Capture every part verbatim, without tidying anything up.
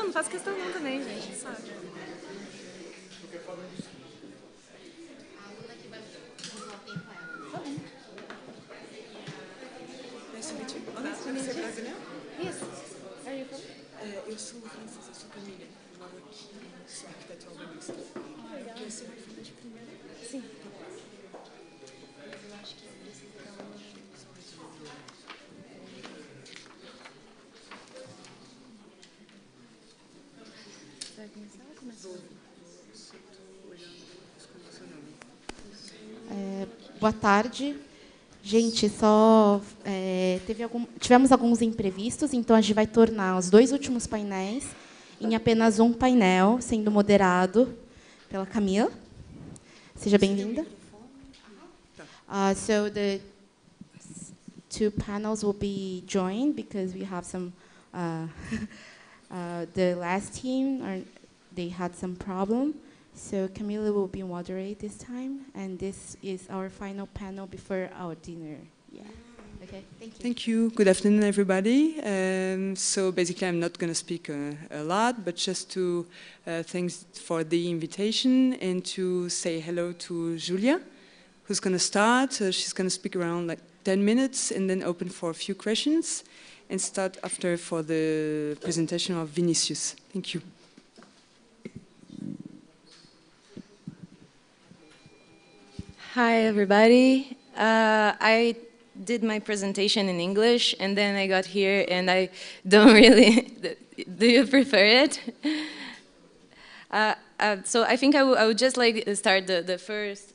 não faço questão não também, gente, sabe? Nice to meet you. Olá, você é brasileiro? Yes. Are you from? É, eu sou francesa, eu sou Camila. Eu moro aqui, sou arquiteta urbanista. Legal. Quer ser mais de primeiro? Sim. Eu acho que eles estão... Vai começar ou começou? É, boa tarde. Gente, só é, teve algum, tivemos alguns imprevistos, então a gente vai tornar os dois últimos painéis em apenas um painel, sendo moderado pela Camila. Seja bem-vinda. Uh, so the two panels will be joined because we have some. Uh, uh, the last team are, they had some problem. So Camila will be moderate this time, and this is our final panel before our dinner. Yeah. Okay. Thank you. Thank you. Good afternoon, everybody. Um, so basically, I'm not going to speak uh, a lot, but just to uh, thanks for the invitation and to say hello to Julia, who's going to start. Uh, she's going to speak around like ten minutes and then open for a few questions and start after for the presentation of Vinicius. Thank you. Hi, everybody. Uh, I did my presentation in English, and then I got here, and I don't really... Do you prefer it? Uh, uh, so I think I, I would just like to start the, the first...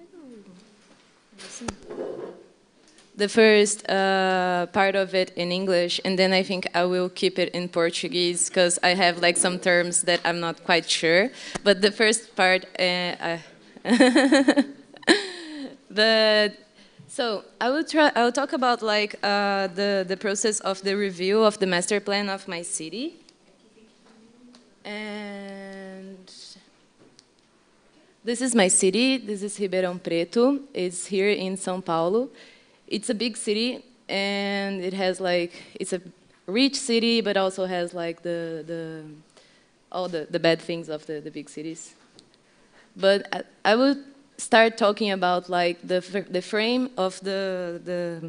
The first uh, part of it in English, and then I think I will keep it in Portuguese, because I have like some terms that I'm not quite sure. But the first part... Uh, uh, But so I will try. I will talk about like uh, the the process of the review of the master plan of my city, and this is my city. This is Ribeirão Preto. It's here in São Paulo. It's a big city, and it has like it's a rich city, but also has like the the all the the bad things of the the big cities. But I, I would. Start talking about like the the frame of the the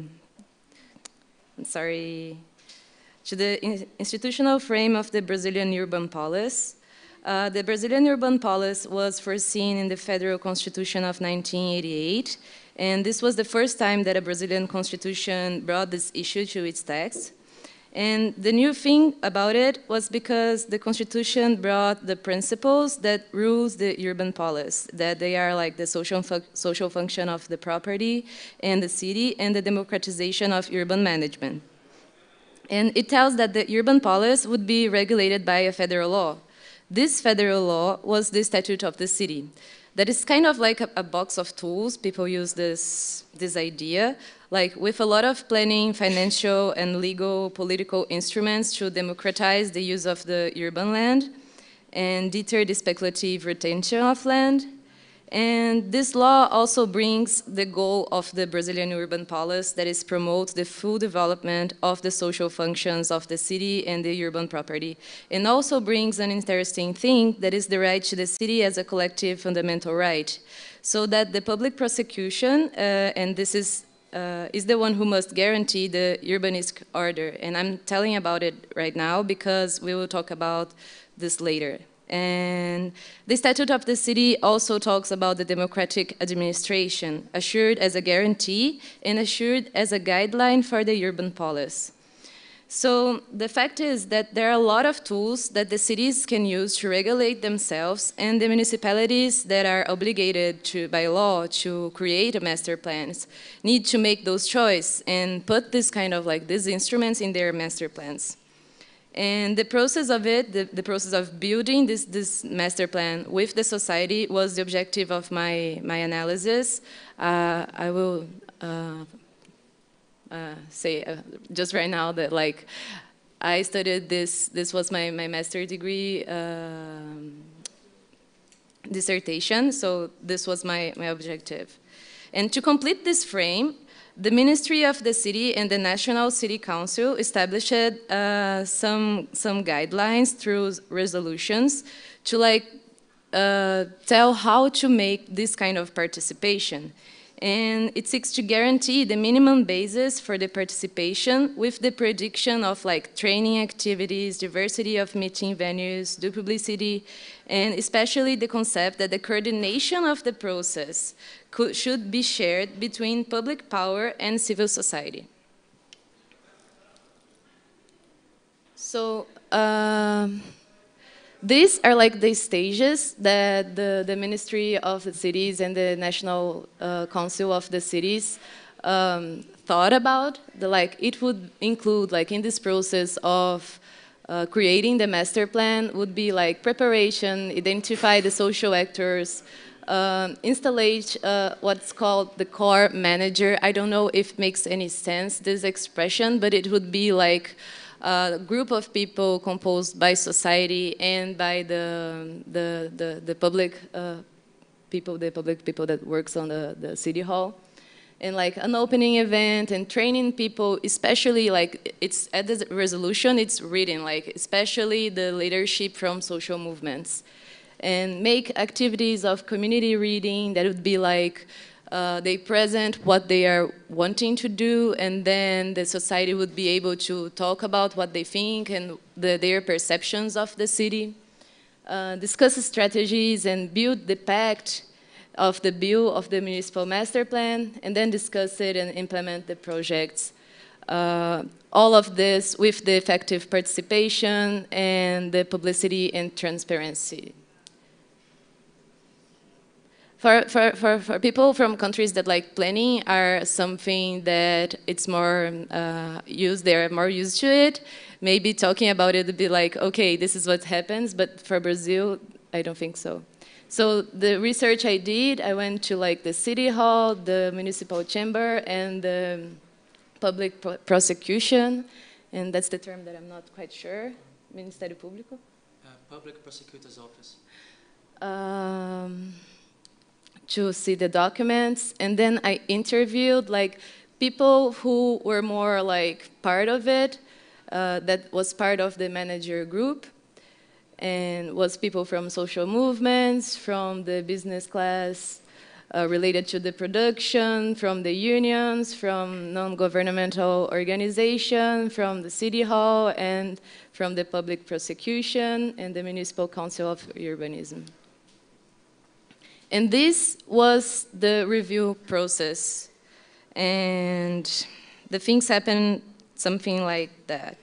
I'm sorry to the in, institutional frame of the Brazilian urban policy. Uh, the Brazilian urban policy was foreseen in the Federal Constitution of nineteen eighty-eight, and this was the first time that a Brazilian constitution brought this issue to its text. And the new thing about it was because the Constitution brought the principles that rules the urban policy, that they are like the social, fu social function of the property and the city and the democratization of urban management. And it tells that the urban policy would be regulated by a federal law. This federal law was the Statute of the City. That is kind of like a, a box of tools. People use this, this idea, like with a lot of planning, financial, and legal political instruments to democratize the use of the urban land and deter the speculative retention of land. And this law also brings the goal of the Brazilian urban policy, that is promote the full development of the social functions of the city and the urban property. And also brings an interesting thing, that is the right to the city as a collective fundamental right. So that the public prosecution, uh, and this is, uh, is the one who must guarantee the urbanistic order. And I'm telling about it right now because we will talk about this later. And the Statute of the City also talks about the democratic administration, assured as a guarantee and assured as a guideline for the urban policy. So the fact is that there are a lot of tools that the cities can use to regulate themselves, and the municipalities that are obligated to, by law to create a master plans need to make those choices and put this kind of like these instruments in their master plans. And the process of it, the, the process of building this, this master plan with the society was the objective of my, my analysis. Uh, I will uh, uh, say uh, just right now that like I studied this, this was my, my master's degree um, dissertation, so this was my, my objective. And to complete this frame, the Ministry of the City and the National City Council established uh, some, some guidelines through resolutions to like uh, tell how to make this kind of participation. And it seeks to guarantee the minimum basis for the participation with the prediction of like training activities, diversity of meeting venues, due publicity, and especially the concept that the coordination of the process could, should be shared between public power and civil society. So, um, these are like the stages that the, the Ministry of the Cities and the National uh, Council of the Cities um, thought about. The, like, it would include, like, in this process of uh, creating the master plan would be like preparation, identify the social actors, um, installate uh, what's called the core manager. I don't know if it makes any sense, this expression, but it would be like a group of people composed by society and by the the the, the public uh, people, the public people that works on the, the city hall, and like an opening event and training people, especially like it's at the resolution, it's written like especially the leadership from social movements, and make activities of community reading that would be like. Uh, they present what they are wanting to do, and then the society would be able to talk about what they think and the, their perceptions of the city, uh, discuss strategies and build the pact of the bill of the municipal master plan, and then discuss it and implement the projects. Uh, all of this with the effective participation and the publicity and transparency. For, for, for, for people from countries that like planning are something that it's more uh, used, they're more used to it, maybe talking about it would be like, okay, this is what happens, but for Brazil, I don't think so. So the research I did, I went to like the city hall, the municipal chamber, and the public pro prosecution, and that's the term that I'm not quite sure, Ministério Público? Uh, public prosecutor's office. Um, to see the documents, and then I interviewed like people who were more like part of it, uh, that was part of the manager group, and was people from social movements, from the business class, uh, related to the production, from the unions, from non-governmental organization, from the city hall, and from the public prosecution and the Municipal Council of Urbanism. And this was the review process. And the things happened something like that.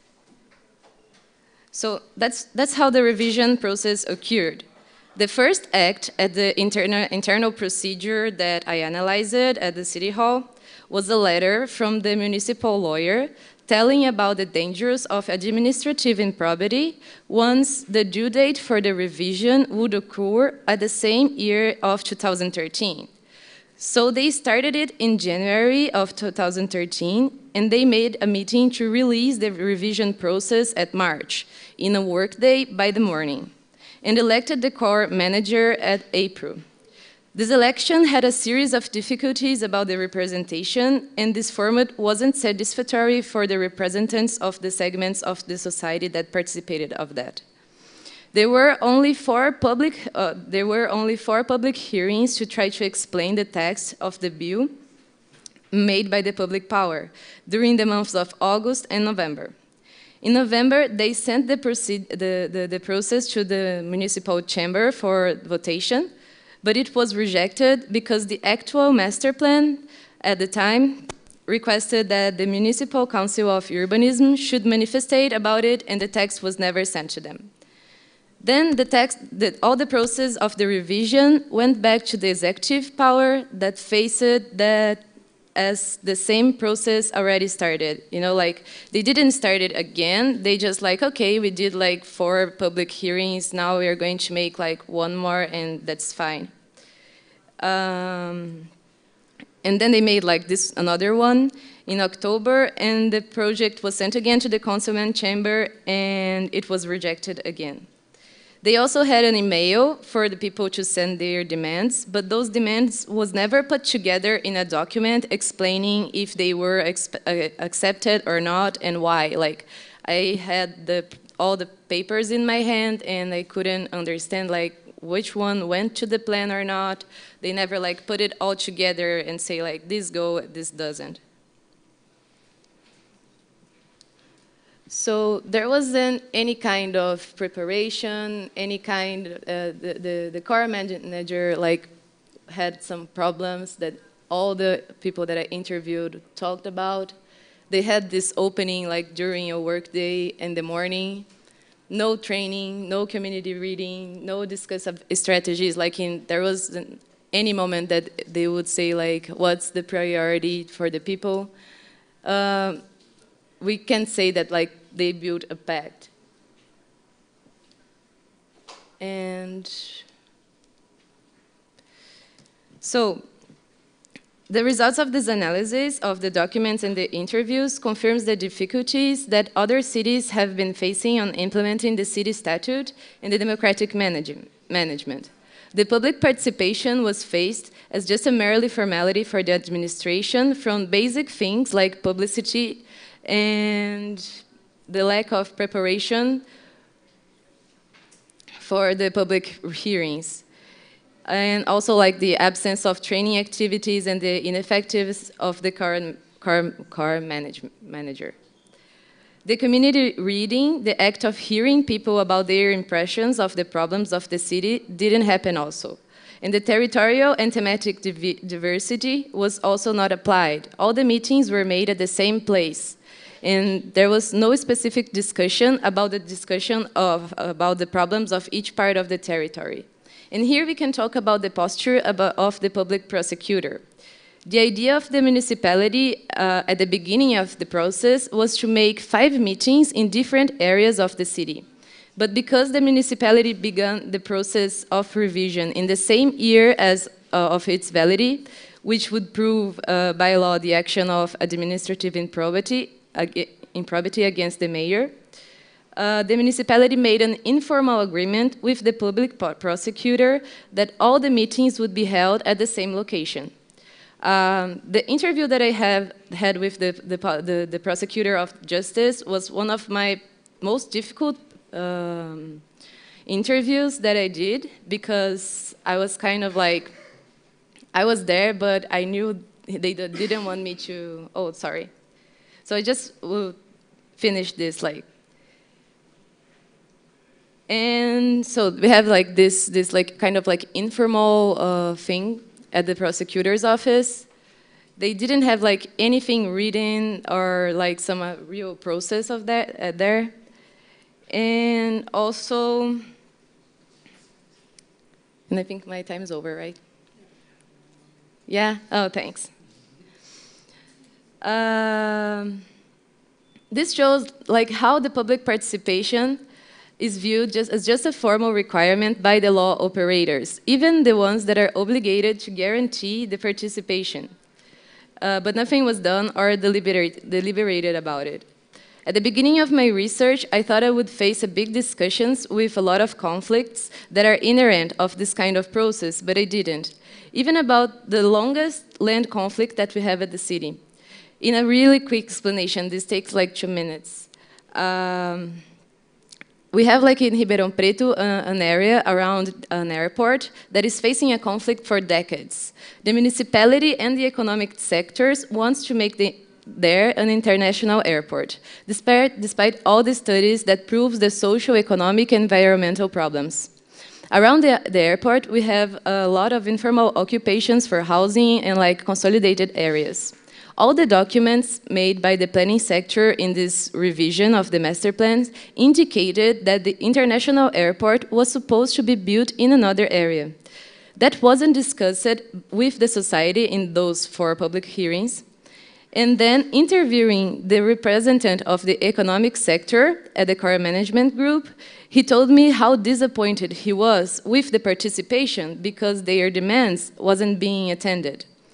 So that's, that's how the revision process occurred. The first act at the internal, internal procedure that I analyzed at the City Hall was a letter from the municipal lawyer telling about the dangers of administrative improbity once the due date for the revision would occur at the same year of two thousand thirteen. So they started it in January of two thousand thirteen, and they made a meeting to release the revision process at March, in a workday by the morning, and elected the core manager at April. This election had a series of difficulties about the representation, and this format wasn't satisfactory for the representatives of the segments of the society that participated of that. There were only four public, uh, there were only four public hearings to try to explain the text of the bill made by the public power during the months of August and November. In November, they sent the, proceed, the, the, the process to the municipal chamber for votation, but it was rejected because the actual master plan at the time requested that the Municipal Council of Urbanism should manifestate about it, and the text was never sent to them. Then the text, the, all the process of the revision went back to the executive power that faced that as the same process already started. You know, like, they didn't start it again. They just like, okay, we did like four public hearings. Now we are going to make like one more, and that's fine. Um, and then they made like this another one in October, and the project was sent again to the councilman chamber, and it was rejected again. They also had an email for the people to send their demands, but those demands was never put together in a document explaining if they were uh, accepted or not and why. Like, I had the, all the papers in my hand and I couldn't understand like which one went to the plan or not. They never like put it all together and say like, this go, this doesn't. So there wasn't any kind of preparation, any kind, uh, the, the, the car manager like had some problems that all the people that I interviewed talked about. They had this opening like during a work day in the morning, no training, no community reading, no discuss of strategies. Like in, there wasn't any moment that they would say like, what's the priority for the people? Um, we can say that like they built a pact. And so the results of this analysis of the documents and the interviews confirms the difficulties that other cities have been facing on implementing the city statute and the democratic management. The public participation was faced as just a merely formality for the administration from basic things like publicity and the lack of preparation for the public hearings. And also like the absence of training activities and the ineffectiveness of the car, car, car manage, manager. The community reading, the act of hearing people about their impressions of the problems of the city didn't happen also. And the territorial and thematic div diversity was also not applied. All the meetings were made at the same place. And there was no specific discussion about the discussion of, about the problems of each part of the territory. And here we can talk about the posture about, of the public prosecutor. The idea of the municipality uh, at the beginning of the process was to make five meetings in different areas of the city. But because the municipality began the process of revision in the same year as uh, of its validity, which would prove uh, by law the action of administrative improbity, improbity against the mayor, Uh, the municipality made an informal agreement with the public prosecutor that all the meetings would be held at the same location. Um, the interview that I have had with the, the, the, the prosecutor of justice was one of my most difficult um, interviews that I did, because I was kind of like, I was there, but I knew they didn't want me to, oh, sorry. So I just will finish this like, and so we have like this, this like kind of like informal uh, thing at the prosecutor's office. They didn't have like anything written or like some uh, real process of that uh, there. And also, and I think my time is over, right? Yeah, oh, thanks. Um, this shows like how the public participation is viewed just as just a formal requirement by the law operators, even the ones that are obligated to guarantee the participation. Uh, but nothing was done or deliberate, deliberated about it. At the beginning of my research, I thought I would face a big discussions with a lot of conflicts that are inherent of this kind of process, but I didn't. Even about the longest land conflict that we have at the city. In a really quick explanation, this takes like two minutes. Um, We have, like in Ribeirão Preto, uh, an area around an airport that is facing a conflict for decades. The municipality and the economic sectors wants to make the, there an international airport, despite, despite all the studies that proves the social, economic, and environmental problems. Around the, the airport, we have a lot of informal occupations for housing and like consolidated areas. All the documents made by the planning sector in this revision of the master plans indicated that the international airport was supposed to be built in another area. That wasn't discussed with the society in those four public hearings. And then interviewing the representative of the economic sector at the car management group, he told me how disappointed he was with the participation because their demands wasn't being attended.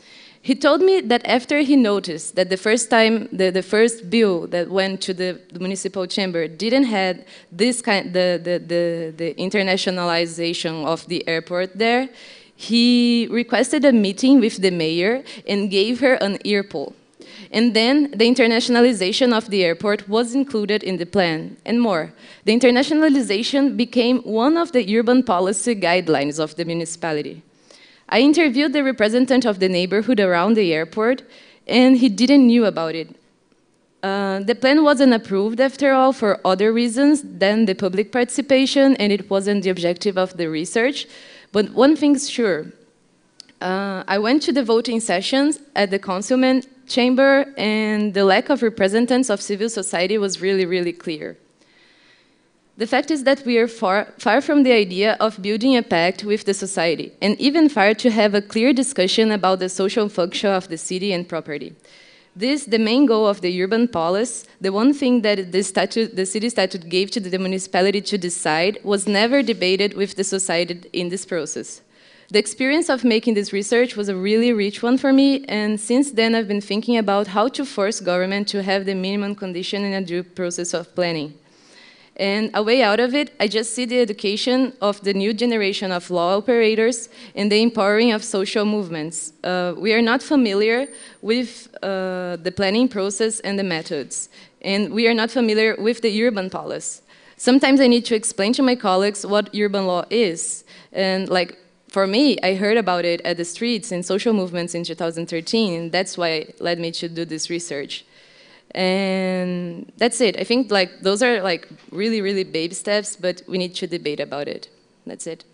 He told me that after he noticed that the first time, the, the first bill that went to the, the municipal chamber didn't have this kind, the, the, the, the internationalization of the airport there, he requested a meeting with the mayor and gave her an earpoll. And then the internationalization of the airport was included in the plan, and more. The internationalization became one of the urban policy guidelines of the municipality. I interviewed the representative of the neighborhood around the airport, and he didn't know about it. Uh, the plan wasn't approved, after all, for other reasons than the public participation, and it wasn't the objective of the research. But one thing's sure. Uh, I went to the voting sessions at the councilman chamber, and the lack of representatives of civil society was really, really clear. The fact is that we are far, far from the idea of building a pact with the society, and even far to have a clear discussion about the social function of the city and property. This, the main goal of the urban policy, the one thing that the, statute, the city statute gave to the municipality to decide, was never debated with the society in this process. The experience of making this research was a really rich one for me, and since then I've been thinking about how to force government to have the minimum condition in a due process of planning. And a way out of it, I just see the education of the new generation of law operators and the empowering of social movements. Uh, we are not familiar with uh, the planning process and the methods, and we are not familiar with the urban policy. Sometimes I need to explain to my colleagues what urban law is. And like, for me, I heard about it at the streets and social movements in two thousand thirteen, and that's why it led me to do this research. And that's it. I think like those are like really, really baby steps, but we need to debate about it. That's it.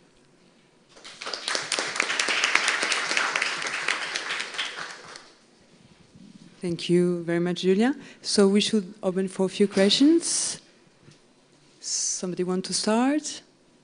Thank you very much, Julia. So we should open for a few questions. Somebody want to start?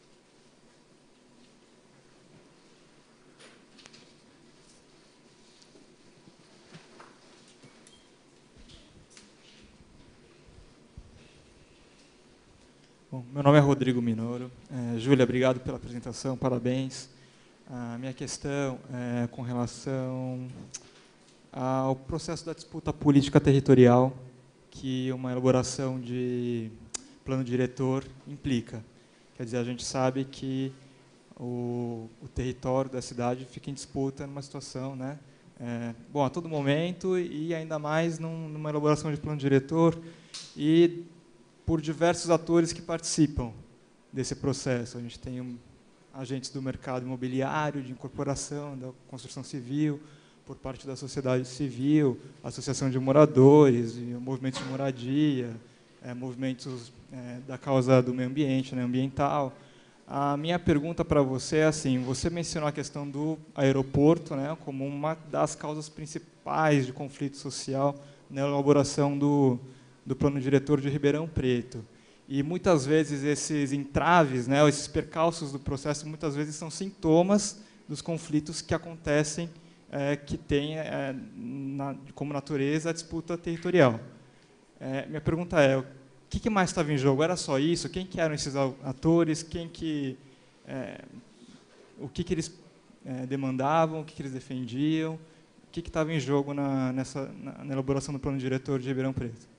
Bom, meu nome é Rodrigo Minoro. É, Júlia, obrigado pela apresentação, parabéns. A minha questão é com relação ao processo da disputa política territorial que uma elaboração de plano diretor implica. Quer dizer, a gente sabe que o, o território da cidade fica em disputa numa situação, né, é, bom, a todo momento, e ainda mais num, numa elaboração de plano diretor e por diversos atores que participam desse processo. A gente tem um, agentes do mercado imobiliário, de incorporação, da construção civil, por parte da sociedade civil, associação de moradores, movimentos de moradia, é, movimentos é, da causa do meio ambiente, né, ambiental. A minha pergunta para você é assim, você mencionou a questão do aeroporto, né, como uma das causas principais de conflito social na elaboração do do plano diretor de Ribeirão Preto. E muitas vezes esses entraves, né, esses percalços do processo, muitas vezes são sintomas dos conflitos que acontecem, é, que tem é, na, como natureza a disputa territorial. É, minha pergunta é, o que, que mais estava em jogo? Era só isso? Quem que eram esses atores? Quem que, é, o que, que eles é, demandavam? O que, que eles defendiam? O que que estava em jogo na, nessa, na, na elaboração do plano diretor de Ribeirão Preto?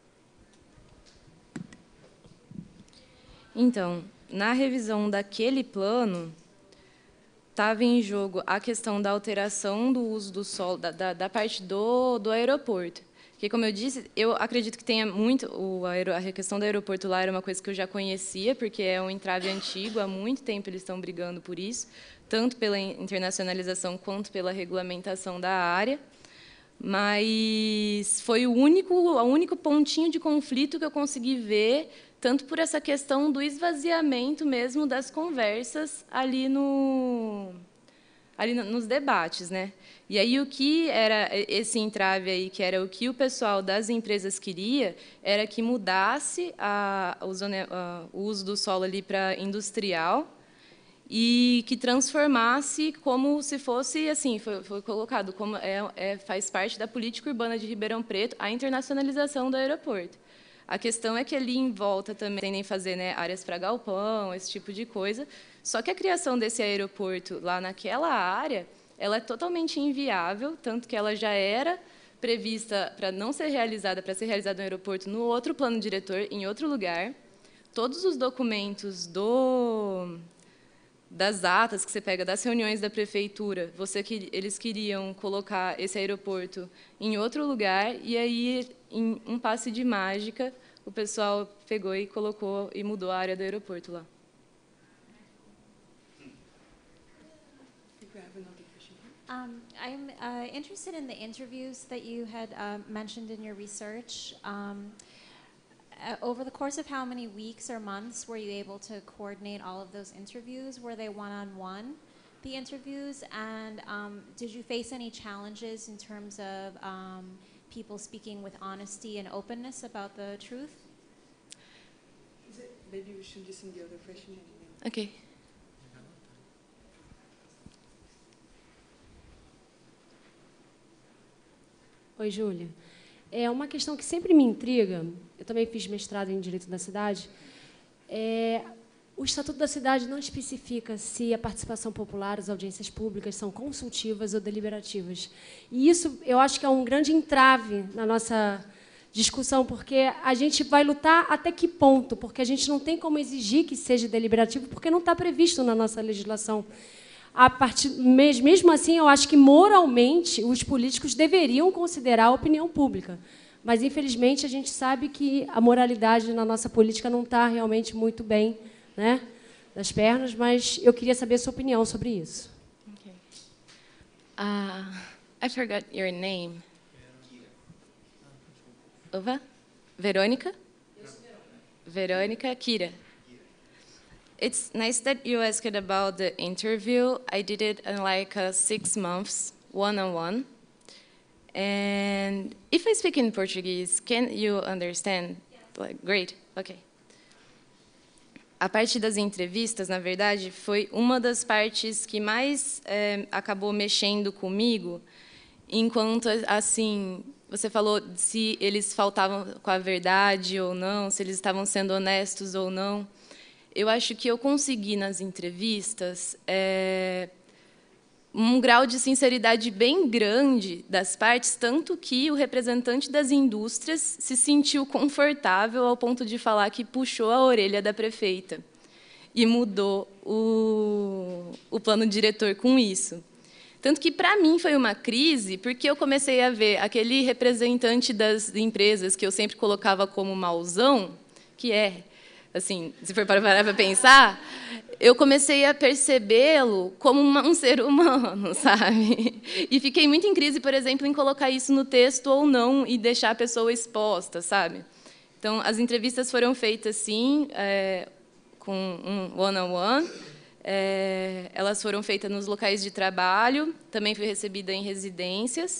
Então, na revisão daquele plano, estava em jogo a questão da alteração do uso do solo, da, da, da parte do, do aeroporto. Porque, como eu disse, eu acredito que tenha muito... O aero, a questão do aeroporto lá era uma coisa que eu já conhecia, porque é um entrave antigo, há muito tempo eles estão brigando por isso, tanto pela internacionalização quanto pela regulamentação da área. Mas foi o único, o único pontinho de conflito que eu consegui ver, tanto por essa questão do esvaziamento mesmo das conversas ali, no, ali nos debates, né? E aí o que era esse entrave aí, que era o que o pessoal das empresas queria, era que mudasse a, a, o uso do solo ali para industrial e que transformasse como se fosse, assim, foi, foi colocado, como é, é, faz parte da política urbana de Ribeirão Preto, a internacionalização do aeroporto. A questão é que ali em volta também tendem a fazer, né, áreas para galpão, esse tipo de coisa. Só que a criação desse aeroporto lá naquela área ela é totalmente inviável, tanto que ela já era prevista para não ser realizada, para ser realizada no aeroporto, no outro plano diretor, em outro lugar. Todos os documentos do, das atas que você pega das reuniões da prefeitura, você, eles queriam colocar esse aeroporto em outro lugar, e aí, em um passe de mágica, o pessoal pegou e colocou e mudou a área do aeroporto lá. Um, I'm uh, interested in the interviews that you had uh, mentioned in your research. Um, uh, over the course of how many weeks or months were you able to coordinate all of those interviews? Were they one-on-one, the interviews? And um, did you face any challenges in terms of um, people speaking with honesty and openness about the truth? Is it, maybe we should listen to the other question. Okay. Oi, Júlia. É uma questão que sempre me intriga, eu também fiz mestrado em Direito da Cidade, é, o Estatuto da Cidade não especifica se a participação popular, as audiências públicas são consultivas ou deliberativas. E isso, eu acho que é um grande entrave na nossa discussão, porque a gente vai lutar até que ponto? Porque a gente não tem como exigir que seja deliberativo, porque não está previsto na nossa legislação. A partir, mesmo assim, eu acho que, moralmente, os políticos deveriam considerar a opinião pública. Mas, infelizmente, a gente sabe que a moralidade na nossa política não está realmente muito bem, né, das pernas, mas eu queria saber a sua opinião sobre isso. Okay. Uh, I forgot your name. Ova? Verônica? Verônica Kira. It's nice that you asked about the interview. I did it in like uh, six months, one-on-one. And if I speak in Portuguese, can you understand? Like, great, okay. A parte das entrevistas, na verdade, foi uma das partes que mais é, acabou mexendo comigo, enquanto, assim, você falou se eles faltavam com a verdade ou não, se eles estavam sendo honestos ou não. Eu acho que eu consegui, nas entrevistas, é, um grau de sinceridade bem grande das partes, tanto que o representante das indústrias se sentiu confortável ao ponto de falar que puxou a orelha da prefeita e mudou o, o plano diretor com isso. Tanto que, para mim, foi uma crise, porque eu comecei a ver aquele representante das empresas que eu sempre colocava como mauzão, que é... assim, se for para parar para pensar, eu comecei a percebê-lo como uma, um ser humano, sabe? E fiquei muito em crise, por exemplo, em colocar isso no texto ou não e deixar a pessoa exposta, sabe? Então, as entrevistas foram feitas, sim, é, com um one-on-one. É, elas foram feitas nos locais de trabalho, também fui recebida em residências.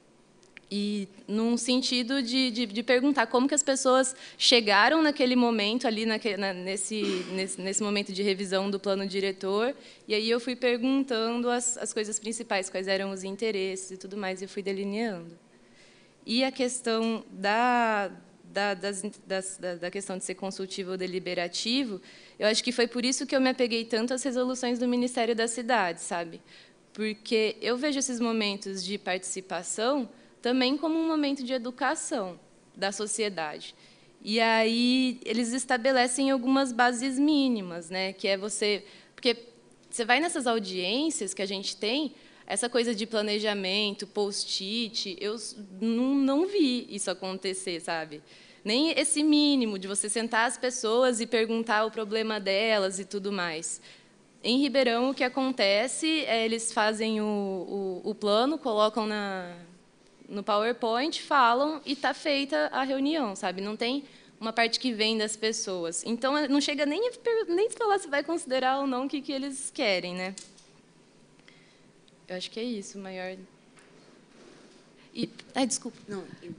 E num sentido de, de, de perguntar como que as pessoas chegaram naquele momento, ali naque, na, nesse, nesse, nesse momento de revisão do plano diretor, e aí eu fui perguntando as, as coisas principais, quais eram os interesses e tudo mais, e eu fui delineando. E a questão da, da, das, das, da, da questão de ser consultivo ou deliberativo, eu acho que foi por isso que eu me apeguei tanto às resoluções do Ministério da Cidade, sabe? Porque eu vejo esses momentos de participação também como um momento de educação da sociedade. E aí eles estabelecem algumas bases mínimas, né? Que é você, porque você vai nessas audiências que a gente tem, essa coisa de planejamento, post-it, eu não, não vi isso acontecer, sabe? Nem esse mínimo de você sentar as pessoas e perguntar o problema delas e tudo mais. Em Ribeirão, o que acontece é eles fazem o, o, o plano, colocam na no PowerPoint, falam e está feita a reunião, sabe? Não tem uma parte que vem das pessoas. Então, não chega nem a nem falar se vai considerar ou não o que, que eles querem, né? Eu acho que é isso, o maior... E, ai, desculpa. Não, eu...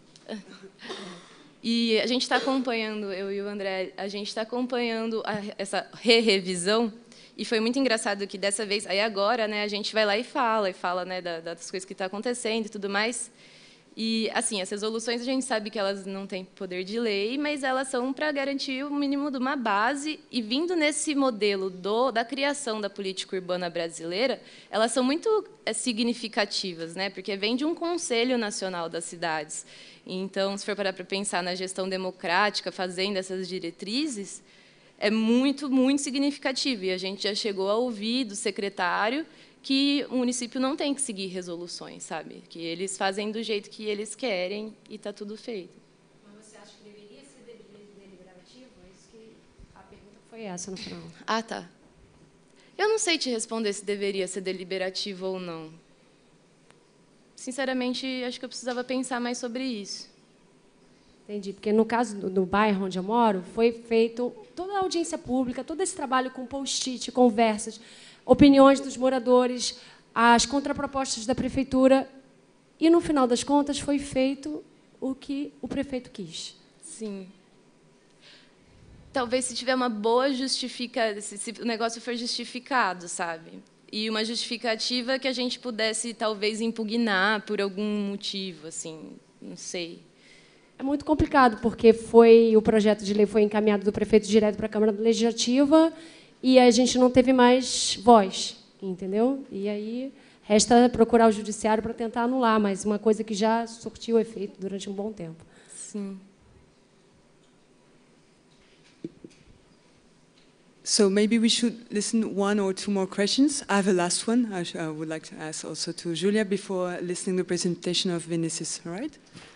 E a gente está acompanhando, eu e o André, a gente está acompanhando a, essa re-revisão, e foi muito engraçado que, dessa vez, aí agora, né, a gente vai lá e fala, e fala, né, das coisas que estão acontecendo e tudo mais. E, assim, as resoluções, a gente sabe que elas não têm poder de lei, mas elas são para garantir o mínimo de uma base. E, vindo nesse modelo do, da criação da política urbana brasileira, elas são muito é, significativas, né? Porque vem de um Conselho Nacional das Cidades. Então, se for parar para pensar na gestão democrática, fazendo essas diretrizes, é muito, muito significativo. E a gente já chegou a ouvir do secretário que o município não tem que seguir resoluções, sabe? Que eles fazem do jeito que eles querem e está tudo feito. Mas você acha que deveria ser deliberativo? É isso que a pergunta foi essa no final. Ah, tá. Eu não sei te responder se deveria ser deliberativo ou não. Sinceramente, acho que eu precisava pensar mais sobre isso. Entendi, porque no caso do, do bairro onde eu moro, foi feito toda a audiência pública, todo esse trabalho com post-it, conversas, opiniões dos moradores, as contrapropostas da prefeitura, e, no final das contas, foi feito o que o prefeito quis. Sim. Talvez, se tiver uma boa justificativa, se, se o negócio for justificado, sabe? E uma justificativa que a gente pudesse, talvez, impugnar por algum motivo, assim, não sei. É muito complicado, porque foi, o projeto de lei foi encaminhado do prefeito direto para a Câmara Legislativa, e a gente não teve mais voz, entendeu? E aí resta procurar o judiciário para tentar anular, mas uma coisa que já surtiu efeito durante um bom tempo. Sim. So maybe we should listen one or two more questions. I have a last one I, I would like to ask also to Julia before listening to the presentation of Vinicius, all right?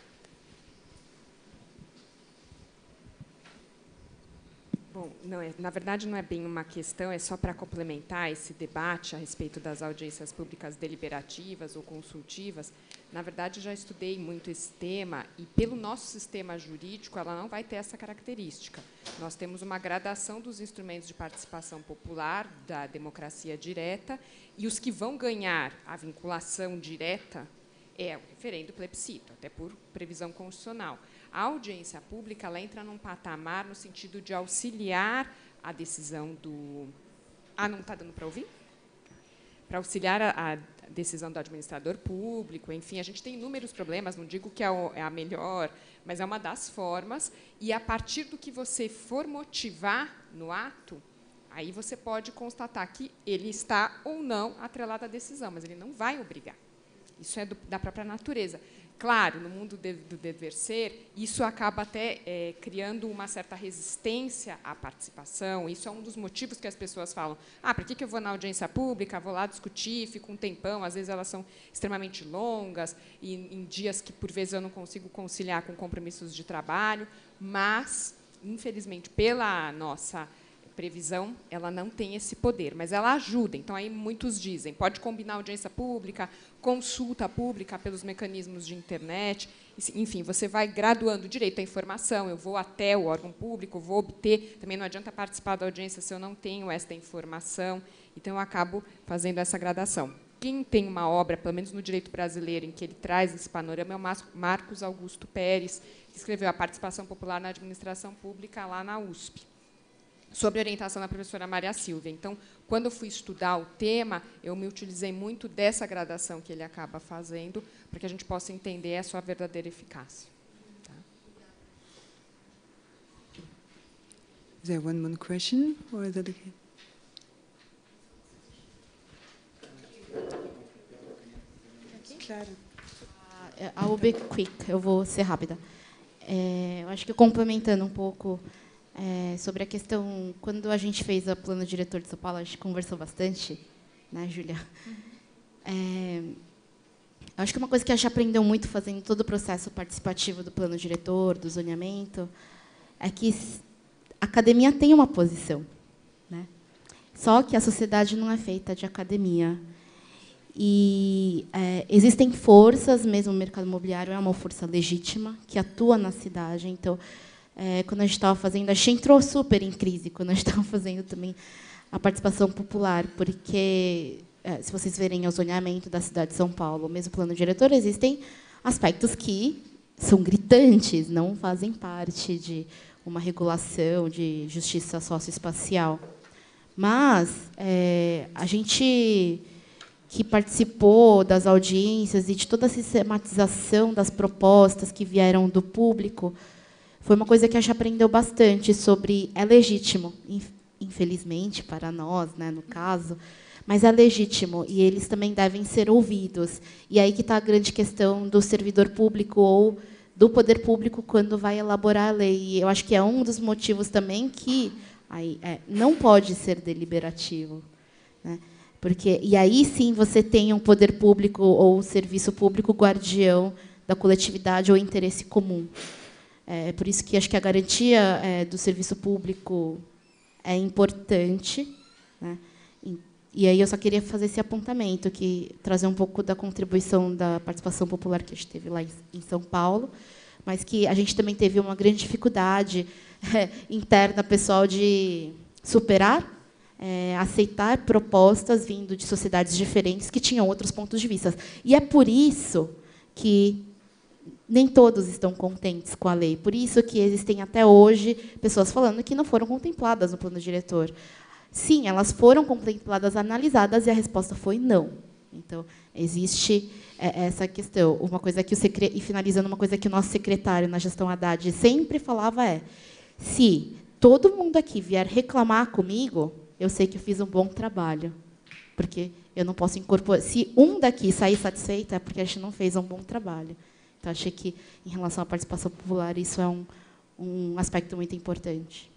Bom, não é, na verdade, não é bem uma questão, é só para complementar esse debate a respeito das audiências públicas deliberativas ou consultivas. Na verdade, já estudei muito esse tema e, pelo nosso sistema jurídico, ela não vai ter essa característica. Nós temos uma gradação dos instrumentos de participação popular, da democracia direta, e os que vão ganhar a vinculação direta é o referendo plebiscito, até por previsão constitucional. A audiência pública ela entra num patamar no sentido de auxiliar a decisão do... Ah, não está dando para ouvir? Para auxiliar a, a decisão do administrador público, enfim, a gente tem inúmeros problemas, não digo que é, o, é a melhor, mas é uma das formas, e, a partir do que você for motivar no ato, aí você pode constatar que ele está ou não atrelado à decisão, mas ele não vai obrigar. Isso é do, da própria natureza. Claro, no mundo de, do dever ser, isso acaba até é, criando uma certa resistência à participação. Isso é um dos motivos que as pessoas falam, ah, para que que eu vou na audiência pública, vou lá discutir, fico um tempão, às vezes elas são extremamente longas, e em dias que, por vezes, eu não consigo conciliar com compromissos de trabalho, mas, infelizmente, pela nossa previsão, ela não tem esse poder, mas ela ajuda. Então, aí muitos dizem, pode combinar audiência pública, consulta pública pelos mecanismos de internet, enfim, você vai graduando direito à informação, eu vou até o órgão público, vou obter, também não adianta participar da audiência se eu não tenho esta informação, então eu acabo fazendo essa gradação. Quem tem uma obra, pelo menos no direito brasileiro, em que ele traz esse panorama, é o Marcos Augusto Pérez, que escreveu A Participação Popular na Administração Pública, lá na U S P. Sobre a orientação da professora Maria Silvia. Então, quando eu fui estudar o tema, eu me utilizei muito dessa gradação que ele acaba fazendo, para que a gente possa entender a sua verdadeira eficácia. Tá? Is there one more question? Or is that okay? Claro. I will be quick, eu vou ser rápida. É, eu acho que, complementando um pouco é, sobre a questão, quando a gente fez o plano diretor de São Paulo, a gente conversou bastante, né, Júlia? É, eu acho que uma coisa que a gente aprendeu muito fazendo todo o processo participativo do plano diretor, do zoneamento, é que a academia tem uma posição, né? Só que a sociedade não é feita de academia. E é, existem forças, mesmo o mercado imobiliário é uma força legítima, que atua na cidade. Então, é, quando a gente estava fazendo, a gente entrou super em crise, quando a gente estava fazendo também a participação popular, porque, é, se vocês verem o zoneamento da cidade de São Paulo, mesmo o plano diretor, existem aspectos que são gritantes, não fazem parte de uma regulação de justiça socioespacial. Mas é, a gente... que participou das audiências e de toda a sistematização das propostas que vieram do público, foi uma coisa que a gente aprendeu bastante sobre é legítimo, infelizmente para nós, né, no caso, mas é legítimo e eles também devem ser ouvidos. E aí que está a grande questão do servidor público ou do poder público quando vai elaborar a lei. E eu acho que é um dos motivos também que aí, é, não pode ser deliberativo, né? Porque, e aí sim você tem um poder público ou serviço público guardião da coletividade ou interesse comum. É por isso que acho que a garantia é, do serviço público é importante, né? E, e aí eu só queria fazer esse apontamento, que trazer um pouco da contribuição da participação popular que a gente teve lá em, em São Paulo, mas que a gente também teve uma grande dificuldade é, interna pessoal de superar, é, aceitar propostas vindo de sociedades diferentes que tinham outros pontos de vista. E é por isso que nem todos estão contentes com a lei. Por isso que existem até hoje pessoas falando que não foram contempladas no plano diretor. Sim, elas foram contempladas, analisadas, e a resposta foi não. Então, existe essa questão. Uma coisa que o secre... E finalizando, uma coisa que o nosso secretário na gestão Haddad sempre falava é: se todo mundo aqui vier reclamar comigo, eu sei que eu fiz um bom trabalho, porque eu não posso incorporar. Se um daqui sair satisfeito, é porque a gente não fez um bom trabalho. Então, achei que, em relação à participação popular, isso é um, um aspecto muito importante.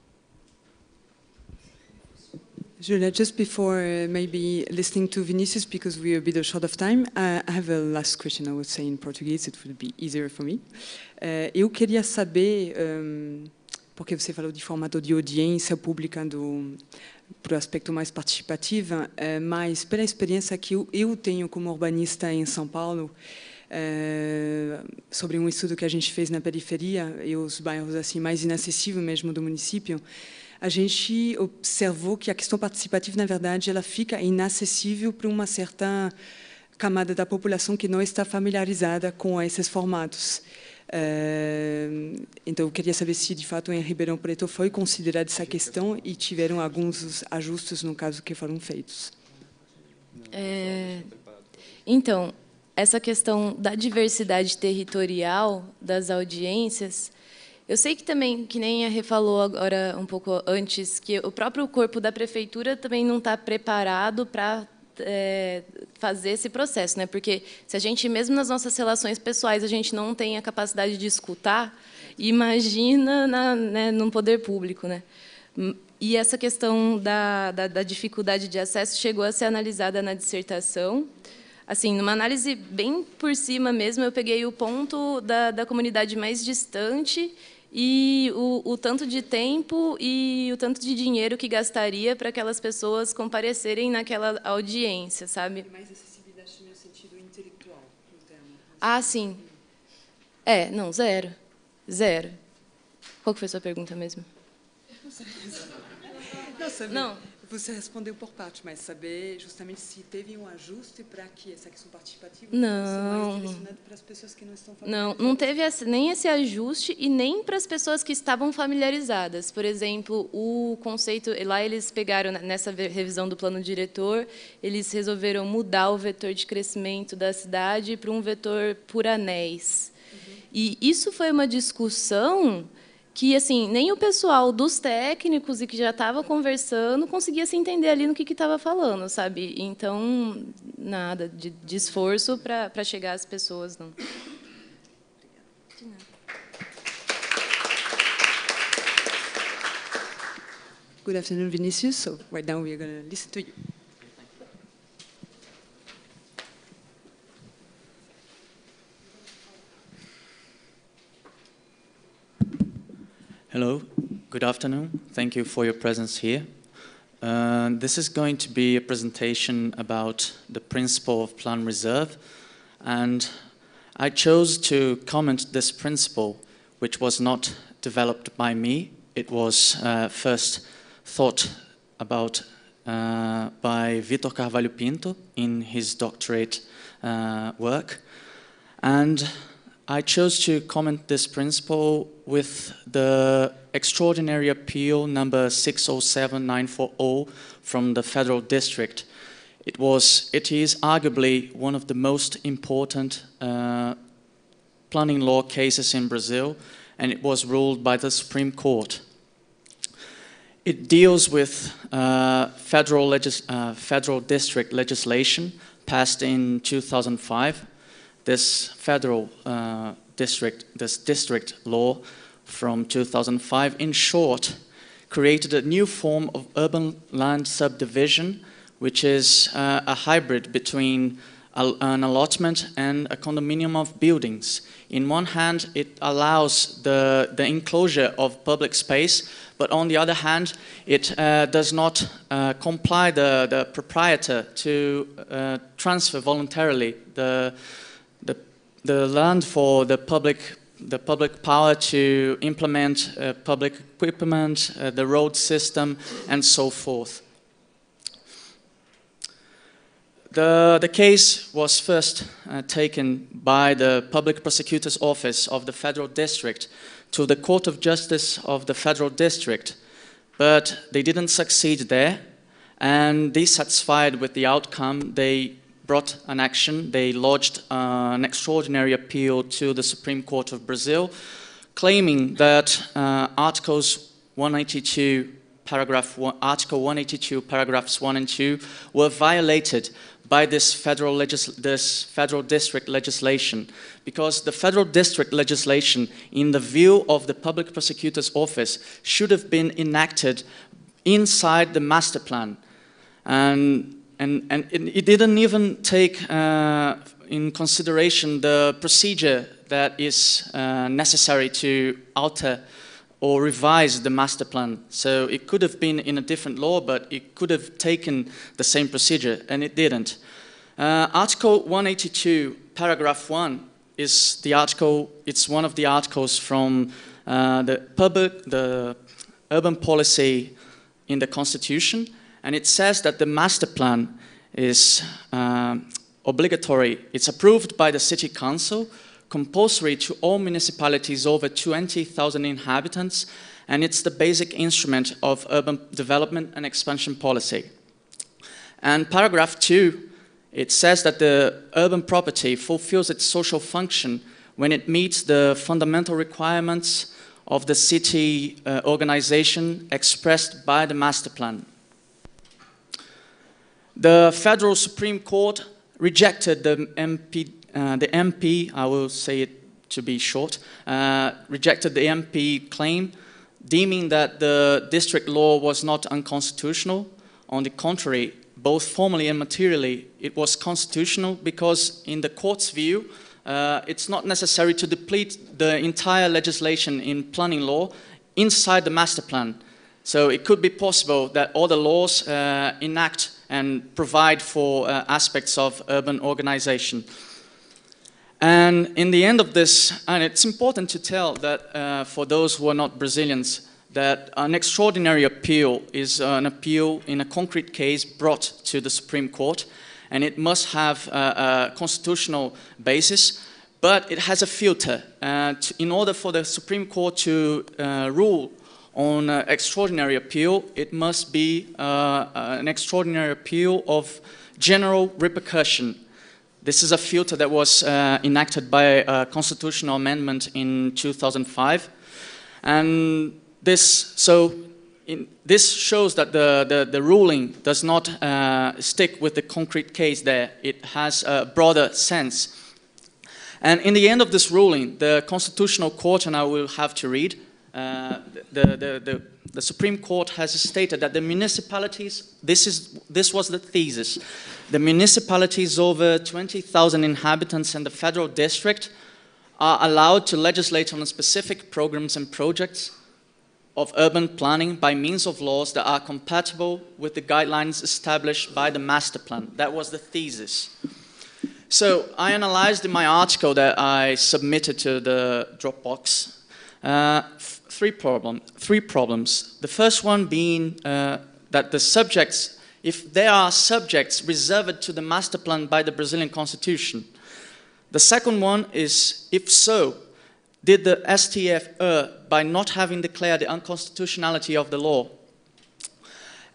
Julia, just before uh, maybe listening to Vinicius, because we're a bit short of time, uh, I have a last question I would say in Portuguese, it would be easier for me. Uh, eu queria saber, um, porque você falou de formato de audiência pública do para o aspecto mais participativo, uh, mas pela experiência que eu, eu tenho como urbanista em São Paulo, uh, sobre um estudo que a gente fez na periferia e os bairros assim mais inacessíveis mesmo do município, a gente observou que a questão participativa, na verdade, ela fica inacessível para uma certa camada da população que não está familiarizada com esses formatos. Uh, então, eu queria saber se, de fato, em Ribeirão Preto foi considerada essa questão e tiveram alguns ajustes, no caso, que foram feitos. É, então, essa questão da diversidade territorial das audiências, eu sei que também, que nem a Rê falou agora um pouco antes, que o próprio corpo da prefeitura também não está preparado para é, fazer esse processo, né? Porque se a gente, mesmo nas nossas relações pessoais, a gente não tem a capacidade de escutar, imagina na, né, no poder público, né? E essa questão da, da, da dificuldade de acesso chegou a ser analisada na dissertação. Assim, numa análise bem por cima mesmo, eu peguei o ponto da, da comunidade mais distante e o, o tanto de tempo e o tanto de dinheiro que gastaria para aquelas pessoas comparecerem naquela audiência, sabe? E mais acessibilidade no sentido intelectual do termo. Ah, sim. É, não, zero. Zero. Qual que foi a sua pergunta mesmo? Não, sabe, não. Você respondeu por parte, mas saber justamente se teve um ajuste para que essa questão participativa não fosse mais direcionada para as pessoas que não estão familiarizadas. Não, não teve esse, nem esse ajuste e nem para as pessoas que estavam familiarizadas. Por exemplo, o conceito, lá eles pegaram, nessa revisão do plano diretor, eles resolveram mudar o vetor de crescimento da cidade para um vetor por anéis. Uhum. E isso foi uma discussão que assim nem o pessoal dos técnicos e que já estava conversando conseguia se entender ali no que estava falando, sabe? Então, nada de, de esforço para chegar às pessoas, não. De nada. Good afternoon, Vinicius. So right now we are going to listen to you. Hello, good afternoon. Thank you for your presence here. Uh, this is going to be a presentation about the principle of plan reserve, and I chose to comment this principle, which was not developed by me. It was uh, first thought about uh, by Vitor Carvalho Pinto in his doctorate uh, work, and I chose to comment this principle with the extraordinary appeal number six oh seven nine four oh from the Federal District, It was, it is arguably one of the most important uh, planning law cases in Brazil, and it was ruled by the Supreme Court. It deals with uh, federal, legis uh, federal district legislation passed in two thousand five. This federal uh, district, this district law from two thousand five, in short, created a new form of urban land subdivision, which is uh, a hybrid between a, an allotment and a condominium of buildings. In one hand, it allows the, the enclosure of public space, but on the other hand, it uh, does not uh, comply the, the proprietor to uh, transfer voluntarily the, the, the land for the public, the public power to implement uh, public equipment, uh, the road system, and so forth. The, the case was first uh, taken by the Public Prosecutor's Office of the Federal District to the Court of Justice of the Federal District, but they didn't succeed there, and dissatisfied with the outcome, they brought an action. They lodged uh, an extraordinary appeal to the Supreme Court of Brazil, claiming that uh, Articles one eighty-two, paragraph one, Article one eighty-two, paragraphs one and two were violated by this federal, legis this federal district legislation, because the federal district legislation, in the view of the Public Prosecutor's Office, should have been enacted inside the master plan. And, and, and it, it didn't even take uh, in consideration the procedure that is uh, necessary to alter or revise the master plan. So it could have been in a different law, but it could have taken the same procedure, and it didn't. Uh, Article one eighty-two, paragraph one, is the article, it's one of the articles from uh, the public, the urban policy in the Constitution, and it says that the master plan is uh, obligatory. It's approved by the City Council, compulsory to all municipalities over twenty thousand inhabitants, and it's the basic instrument of urban development and expansion policy. And paragraph two, it says that the urban property fulfills its social function when it meets the fundamental requirements of the city uh, organization expressed by the master plan. The Federal Supreme Court rejected the M P Uh, the M P, I will say it to be short, uh, rejected the M P claim, deeming that the district law was not unconstitutional. On the contrary, both formally and materially, it was constitutional because, in the court's view, uh, it's not necessary to deplete the entire legislation in planning law inside the master plan. So it could be possible that all the laws uh, enact and provide for uh, aspects of urban organization. And in the end of this, and it's important to tell that uh, for those who are not Brazilians, that an extraordinary appeal is an appeal in a concrete case brought to the Supreme Court, and it must have a, a constitutional basis, but it has a filter. Uh, to, in order for the Supreme Court to uh, rule on uh, extraordinary appeal, it must be uh, an extraordinary appeal of general repercussion. This is a filter that was uh, enacted by a constitutional amendment in two thousand five. And this, so in, this shows that the, the, the ruling does not uh, stick with the concrete case there. It has a broader sense. And in the end of this ruling, the Constitutional Court, and I will have to read, uh, the, the, the, the Supreme Court has stated that the municipalities, this, is, this was the thesis, the municipalities over twenty thousand inhabitants and the federal district are allowed to legislate on specific programs and projects of urban planning by means of laws that are compatible with the guidelines established by the master plan. That was the thesis. So I analyzed in my article that I submitted to the Dropbox uh, three, problem, three problems. The first one being uh, that the subjects, if there are subjects reserved to the master plan by the Brazilian Constitution. The second one is, if so, did the S T F err by not having declared the unconstitutionality of the law?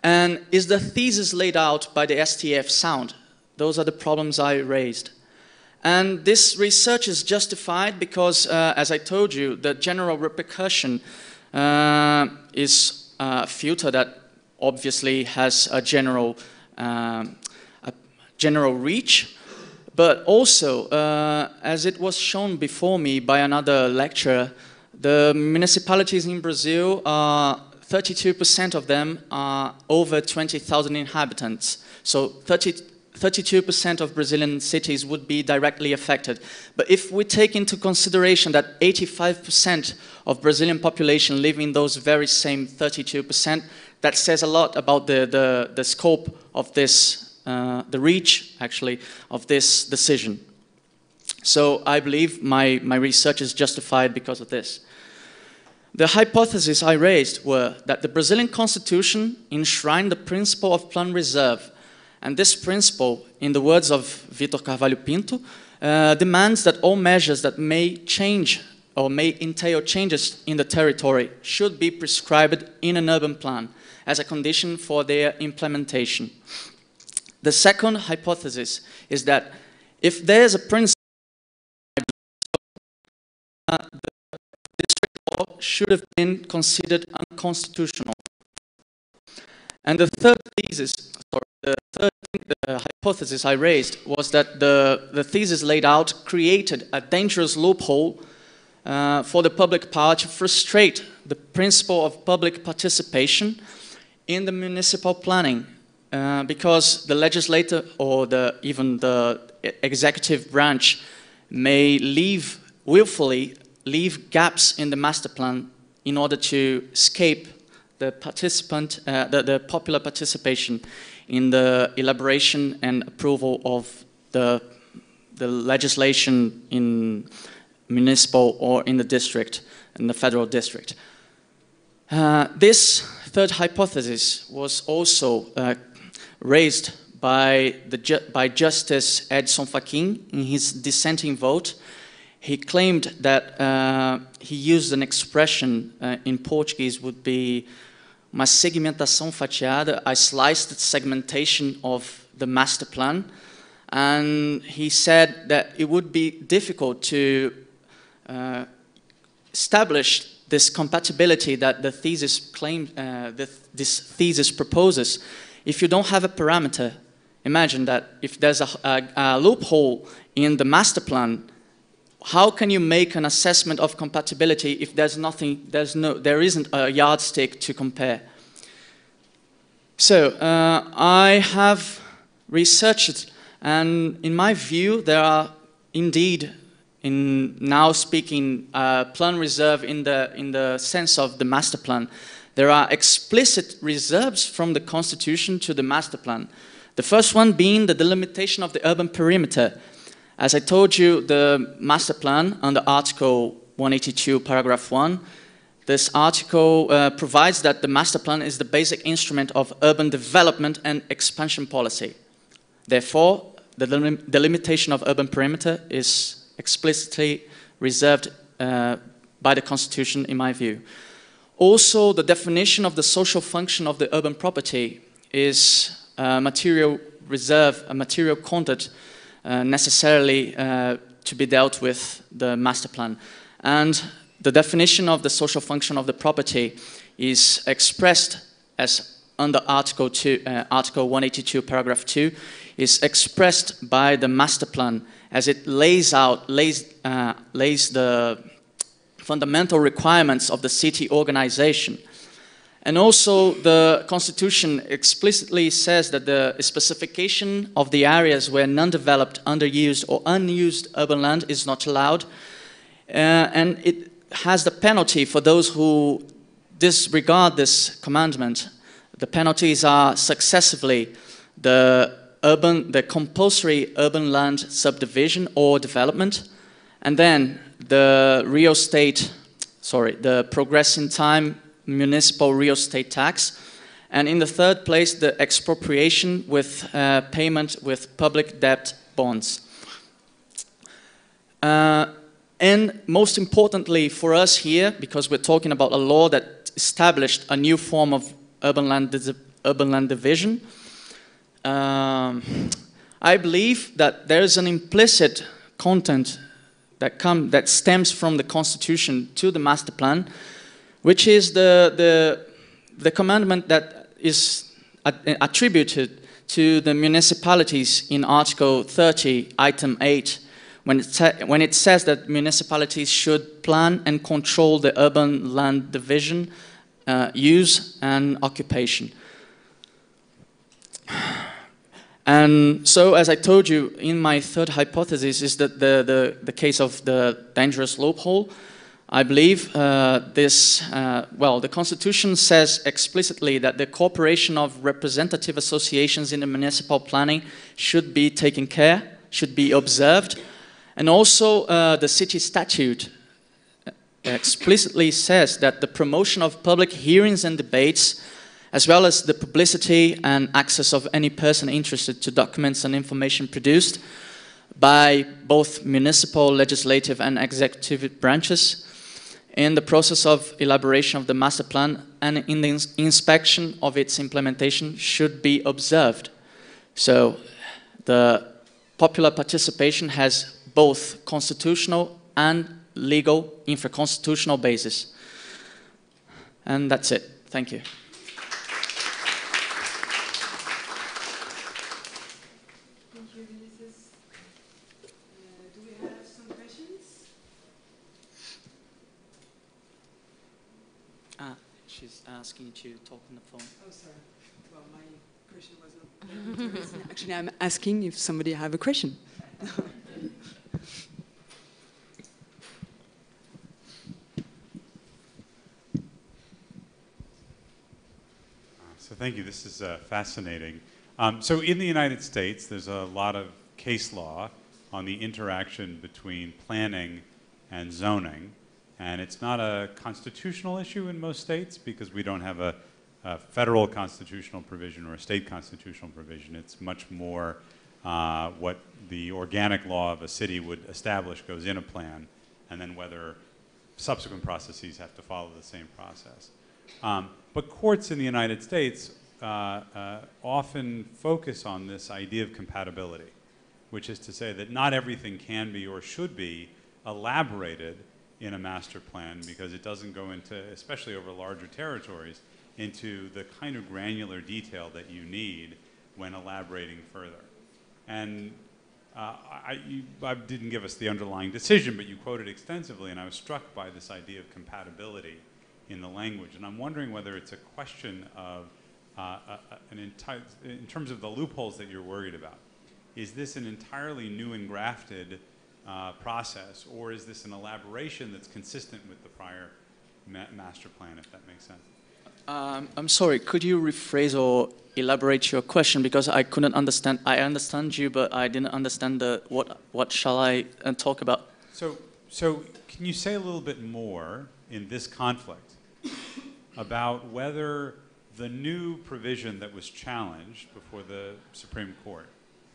And is the thesis laid out by the S T F sound? Those are the problems I raised. And this research is justified because, uh, as I told you, the general repercussion uh, is a filter that obviously has a general, uh, a general reach, but also, uh, as it was shown before me by another lecturer, the municipalities in Brazil, are thirty-two percent of them are over twenty thousand inhabitants. So thirty-two percent of Brazilian cities would be directly affected. But if we take into consideration that eighty-five percent of Brazilian population live in those very same thirty-two percent, that says a lot about the, the, the scope of this, uh, the reach, actually, of this decision. So I believe my, my research is justified because of this. The hypotheses I raised were that the Brazilian Constitution enshrined the principle of plan reserve. And this principle, in the words of Vitor Carvalho Pinto, uh, demands that all measures that may change or may entail changes in the territory should be prescribed in an urban plan as a condition for their implementation. The second hypothesis is that if there is a principle, uh, the district law should have been considered unconstitutional. And the third thesis, sorry, the third the hypothesis I raised was that the, the thesis laid out created a dangerous loophole uh, for the public power to frustrate the principle of public participation in the municipal planning, uh, because the legislator or the, even the executive branch may leave, willfully leave gaps in the master plan in order to escape the participant, uh, the, the popular participation in the elaboration and approval of the, the legislation in municipal or in the district, in the federal district. Uh, this third hypothesis was also uh, raised by, the ju by Justice Edson Fachin in his dissenting vote. He claimed that uh, he used an expression uh, in Portuguese would be uma segmentação fatiada, a sliced segmentation of the master plan. And he said that it would be difficult to uh, establish this compatibility that the thesis claims, uh, the, this thesis proposes, if you don't have a parameter. Imagine that if there's a, a, a loophole in the master plan, how can you make an assessment of compatibility if there's nothing, there's no, there isn't a yardstick to compare? So uh, I have researched, and in my view, there are indeed, in now speaking uh, plan reserve in the in the sense of the master plan, there are explicit reserves from the Constitution to the master plan. The first one being the delimitation of the urban perimeter. As I told you, the master plan under Article one eighty-two, paragraph one, this article uh, provides that the master plan is the basic instrument of urban development and expansion policy. Therefore, the delim delimitation of urban perimeter is explicitly reserved uh, by the Constitution, in my view. Also, the definition of the social function of the urban property is a material reserve, a material content Uh, necessarily uh, to be dealt with the master plan. And the definition of the social function of the property is expressed as under Article, two, uh, Article one eighty-two, paragraph two, is expressed by the master plan as it lays out, lays, uh, lays the fundamental requirements of the city organization. And also the Constitution explicitly says that the specification of the areas where non-developed, underused or unused urban land is not allowed. Uh, and it has the penalty for those who disregard this commandment. The penalties are successively the urban, the compulsory urban land subdivision or development, and then the real estate, sorry, the progress in time municipal real estate tax, and in the third place, the expropriation with uh, payment with public debt bonds. Uh, and most importantly for us here, because we're talking about a law that established a new form of urban land urban land division. Um, I believe that there is an implicit content that, come, that stems from the Constitution to the master plan, which is the, the, the commandment that is attributed to the municipalities in Article thirty, Item eight, when it, when it says that municipalities should plan and control the urban land division, uh, use and occupation. And so, as I told you, in my third hypothesis is that the, the, the case of the dangerous loophole. I believe uh, this, uh, well, the Constitution says explicitly that the cooperation of representative associations in the municipal planning should be taken care, should be observed. And also uh, the city statute explicitly says that the promotion of public hearings and debates, as well as the publicity and access of any person interested to documents and information produced by both municipal, legislative and executive branches in the process of elaboration of the master plan and in the ins inspection of its implementation should be observed. So the popular participation has both constitutional and legal infra-constitutional basis. And that's it. Thank you. She's asking you to talk on the phone. Oh, sorry. Well, my question was not... Actually, I'm asking if somebody have a question. So thank you. This is uh, fascinating. Um, so in the United States, there's a lot of case law on the interaction between planning and zoning. And it's not a constitutional issue in most states because we don't have a, a federal constitutional provision or a state constitutional provision. It's much more uh, what the organic law of a city would establish goes in a plan, and then whether subsequent processes have to follow the same process. Um, but courts in the United States uh, uh, often focus on this idea of compatibility, which is to say that not everything can be or should be elaborated in a master plan because it doesn't go into, especially over larger territories, into the kind of granular detail that you need when elaborating further. And uh, I, you, I didn't give us the underlying decision, but you quoted extensively, and I was struck by this idea of compatibility in the language. And I'm wondering whether it's a question of, uh, a, an entire, in terms of the loopholes that you're worried about, is this an entirely new and grafted Uh, process, or is this an elaboration that's consistent with the prior ma master plan, if that makes sense? Um, I'm sorry, could you rephrase or elaborate your question, because I couldn't understand. I understand you, but I didn't understand the, what, what shall I uh, talk about? So, so can you say a little bit more in this conflict about whether the new provision that was challenged before the Supreme Court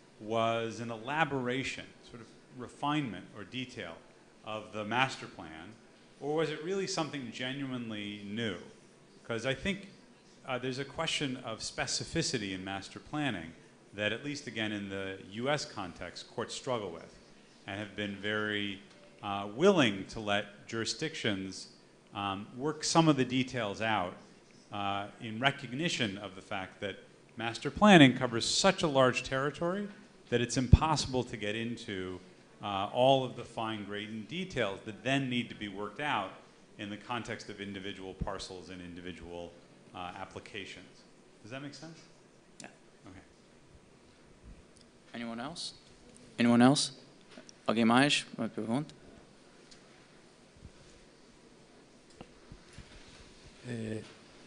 was an elaboration, sort of refinement or detail of the master plan, or was it really something genuinely new? Because I think uh, there's a question of specificity in master planning that, at least again in the U S context, courts struggle with and have been very uh, willing to let jurisdictions um, work some of the details out uh, in recognition of the fact that master planning covers such a large territory that it's impossible to get into Uh, all of the fine-grained details that then need to be worked out in the context of individual parcels and individual uh, applications. Does that make sense? Yeah. Okay. Anyone else? Anyone else? Alguém mais? Uma pergunta? Uh,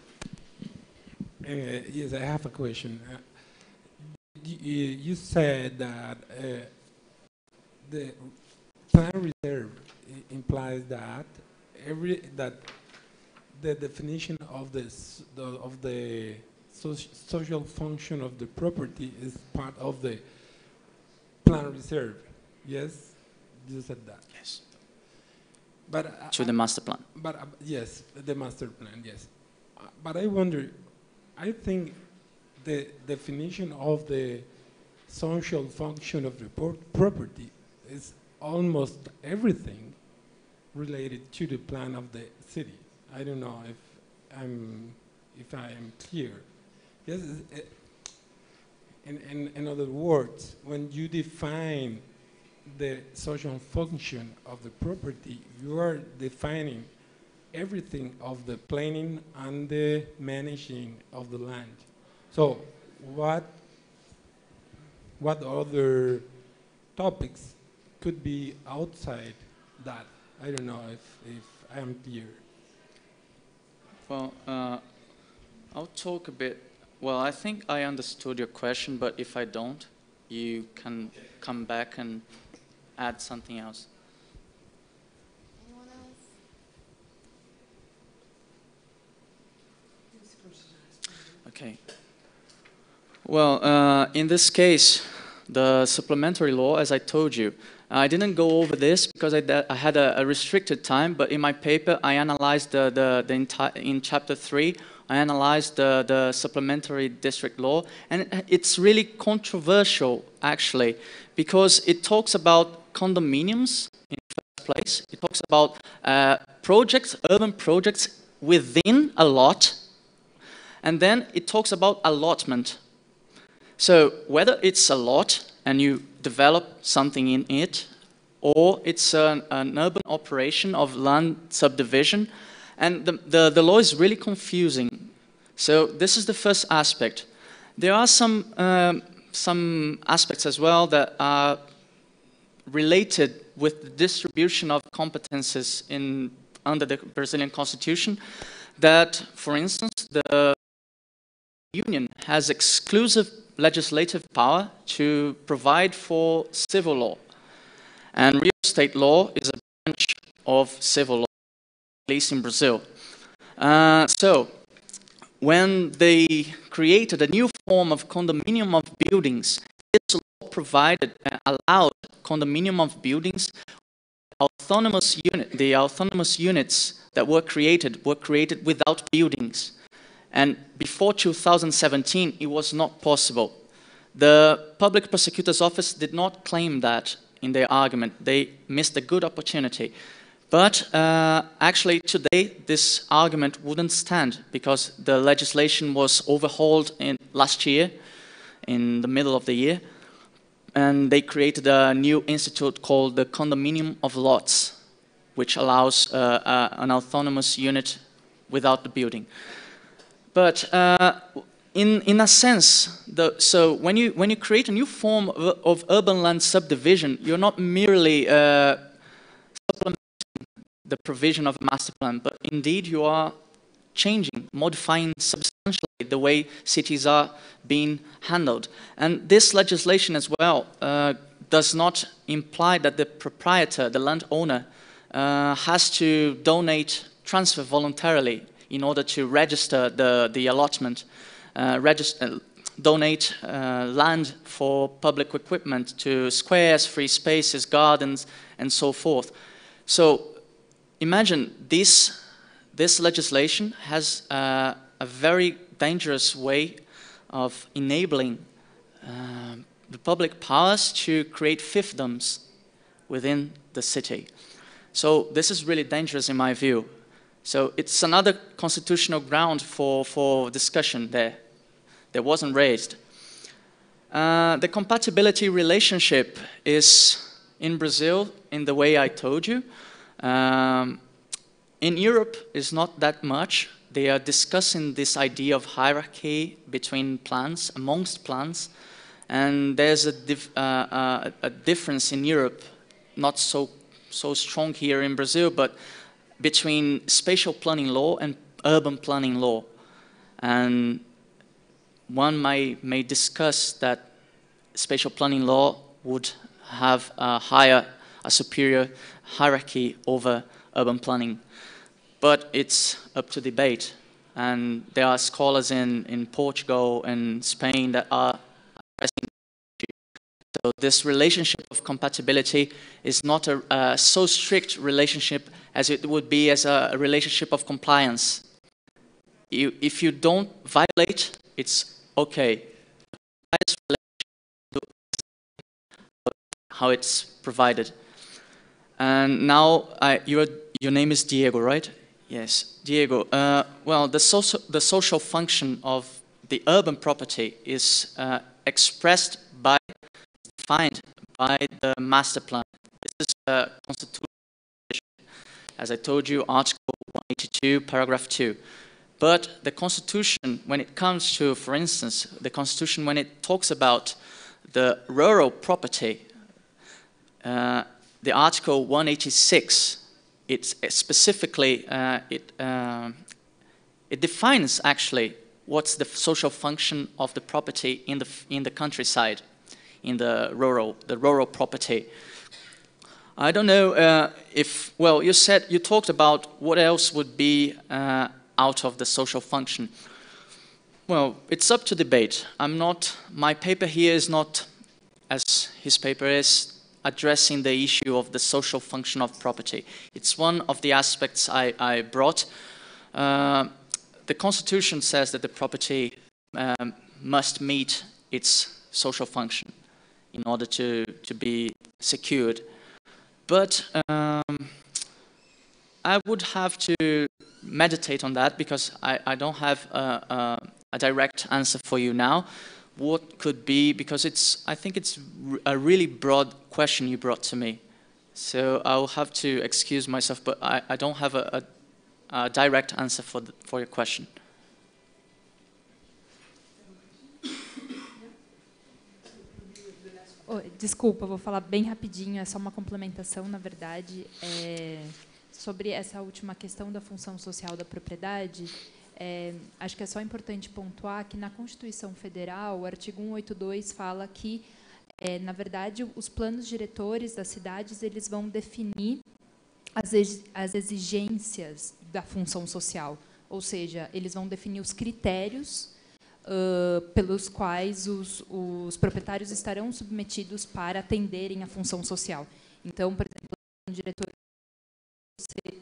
uh, yes, I have a question. Uh, you, you said that uh, the plan reserve implies that every that the definition of this the, of the so social function of the property is part of the plan reserve. Yes, you said that. Yes. But uh, to the master plan. But uh, yes, the master plan. Yes, uh, but I wonder. I think the definition of the social function of the por- property is almost everything related to the plan of the city. I don't know if I'm if I am clear. Yes, uh, in, in, in other words, when you define the social function of the property, you are defining everything of the planning and the managing of the land. So what, what other topics could be outside that? I don't know if, if I am clear. Well, uh, I'll talk a bit. Well, I think I understood your question, but if I don't, you can come back and add something else. Anyone else? Okay. Well, uh, in this case, the supplementary law, as I told you, I didn't go over this because I, I had a, a restricted time, but in my paper I analyzed the, the, the entire, in chapter three, I analyzed the, the supplementary district law, and it's really controversial actually, because it talks about condominiums in the first place, it talks about uh, projects, urban projects within a lot, and then it talks about allotment. So whether it's a lot and you develop something in it, or it's an, an urban operation of land subdivision, and the, the, the law is really confusing. So this is the first aspect. There are some, um, some aspects as well that are related with the distribution of competences in, under the Brazilian Constitution, that, for instance, the Union has exclusive legislative power to provide for civil law. And real estate law is a branch of civil law, at least in Brazil. Uh, so, when they created a new form of condominium of buildings, this law provided and allowed condominium of buildings, autonomous unit, the autonomous units that were created were created without buildings. And before two thousand seventeen, it was not possible. The Public Prosecutor's Office did not claim that in their argument. They missed a good opportunity. But uh, actually today, this argument wouldn't stand because the legislation was overhauled in last year, in the middle of the year, and they created a new institute called the Condominium of Lots, which allows uh, uh, an autonomous unit without the building. But uh, in, in a sense, the, so when you, when you create a new form of, of urban land subdivision, you're not merely uh, supplementing the provision of a master plan, but indeed you are changing, modifying substantially the way cities are being handled. And this legislation as well uh, does not imply that the proprietor, the landowner, uh, has to donate, transfer voluntarily in order to register the, the allotment, uh, register, donate uh, land for public equipment to squares, free spaces, gardens, and so forth. So imagine this, this legislation has uh, a very dangerous way of enabling uh, the public powers to create fiefdoms within the city. So this is really dangerous in my view. So it's another constitutional ground for, for discussion there that wasn't raised. Uh, the compatibility relationship is in Brazil in the way I told you. Um, in Europe, it's not that much. They are discussing this idea of hierarchy between plans, amongst plans, and there's a, dif uh, uh, a difference in Europe, not so, so strong here in Brazil, but between spatial planning law and urban planning law. And one may, may discuss that spatial planning law would have a higher, a superior hierarchy over urban planning. But it's up to debate. And there are scholars in, in Portugal and Spain that are addressing the issue. So this relationship of compatibility is not a, a so strict relationship as it would be as a, a relationship of compliance. You, if you don't violate, it's okay, how it's provided. And now, I, your, your name is Diego, right? Yes, Diego. Uh, well, the social, the social function of the urban property is uh, expressed by, defined by the master plan. This is a constitution, as I told you, Article one eighty-two, paragraph two. But the Constitution, when it comes to, for instance, the Constitution, when it talks about the rural property, uh, the Article one eighty-six, it's specifically, uh, it, uh, it defines actually what's the social function of the property in the, in the countryside, in the rural, the rural property. I don't know uh, if, well, you said, you talked about what else would be uh, out of the social function. Well, it's up to debate. I'm not, my paper here is not, as his paper is, addressing the issue of the social function of property. It's one of the aspects I, I brought. Uh, the Constitution says that the property um, must meet its social function in order to, to be secured. But um, I would have to meditate on that because I, I don't have a, a, a direct answer for you now. What could be, because it's, I think it's a really broad question you brought to me. So I'll have to excuse myself, but I, I don't have a, a, a direct answer for, the, for your question. Oh, desculpa, vou falar bem rapidinho, é só uma complementação, na verdade, é, sobre essa última questão da função social da propriedade. É, acho que é só importante pontuar que na Constituição Federal, o artigo cento e oitenta e dois fala que, é, na verdade, os planos diretores das cidades eles vão definir as, as exigências da função social, ou seja, eles vão definir os critérios uh, pelos quais os, os proprietários estarão submetidos para atenderem a função social. Então, por exemplo, o plano diretor você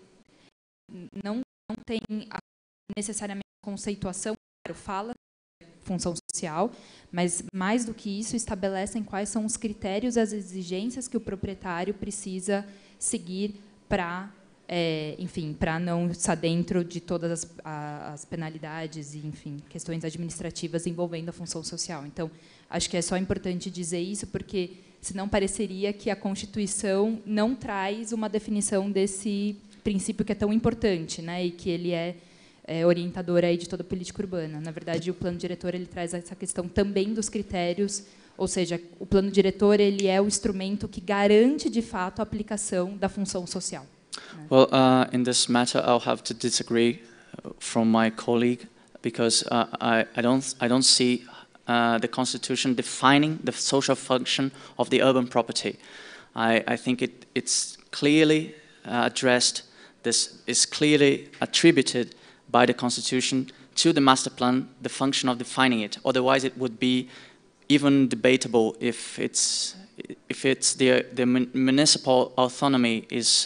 não, não tem a necessariamente conceituação, fala função social, mas mais do que isso estabelecem quais são os critérios, as exigências que o proprietário precisa seguir para, é, enfim, para não estar dentro de todas as, a, as penalidades e, enfim, questões administrativas envolvendo a função social. Então, acho que é só importante dizer isso, porque senão pareceria que a Constituição não traz uma definição desse princípio que é tão importante, né, e que ele é É, orientador aí de toda a política urbana. Na verdade, o plano diretor ele traz essa questão também dos critérios, ou seja, o plano diretor ele é o instrumento que garante de fato a aplicação da função social. Well, uh, in this matter, I'll have to disagree from my colleague because uh, I, I don't I don't see uh, the Constitution defining the social function of the urban property. I, I think it it's clearly uh, addressed. This is clearly attributed by the Constitution to the master plan, the function of defining it. Otherwise, it would be even debatable if it's if it's the the municipal autonomy is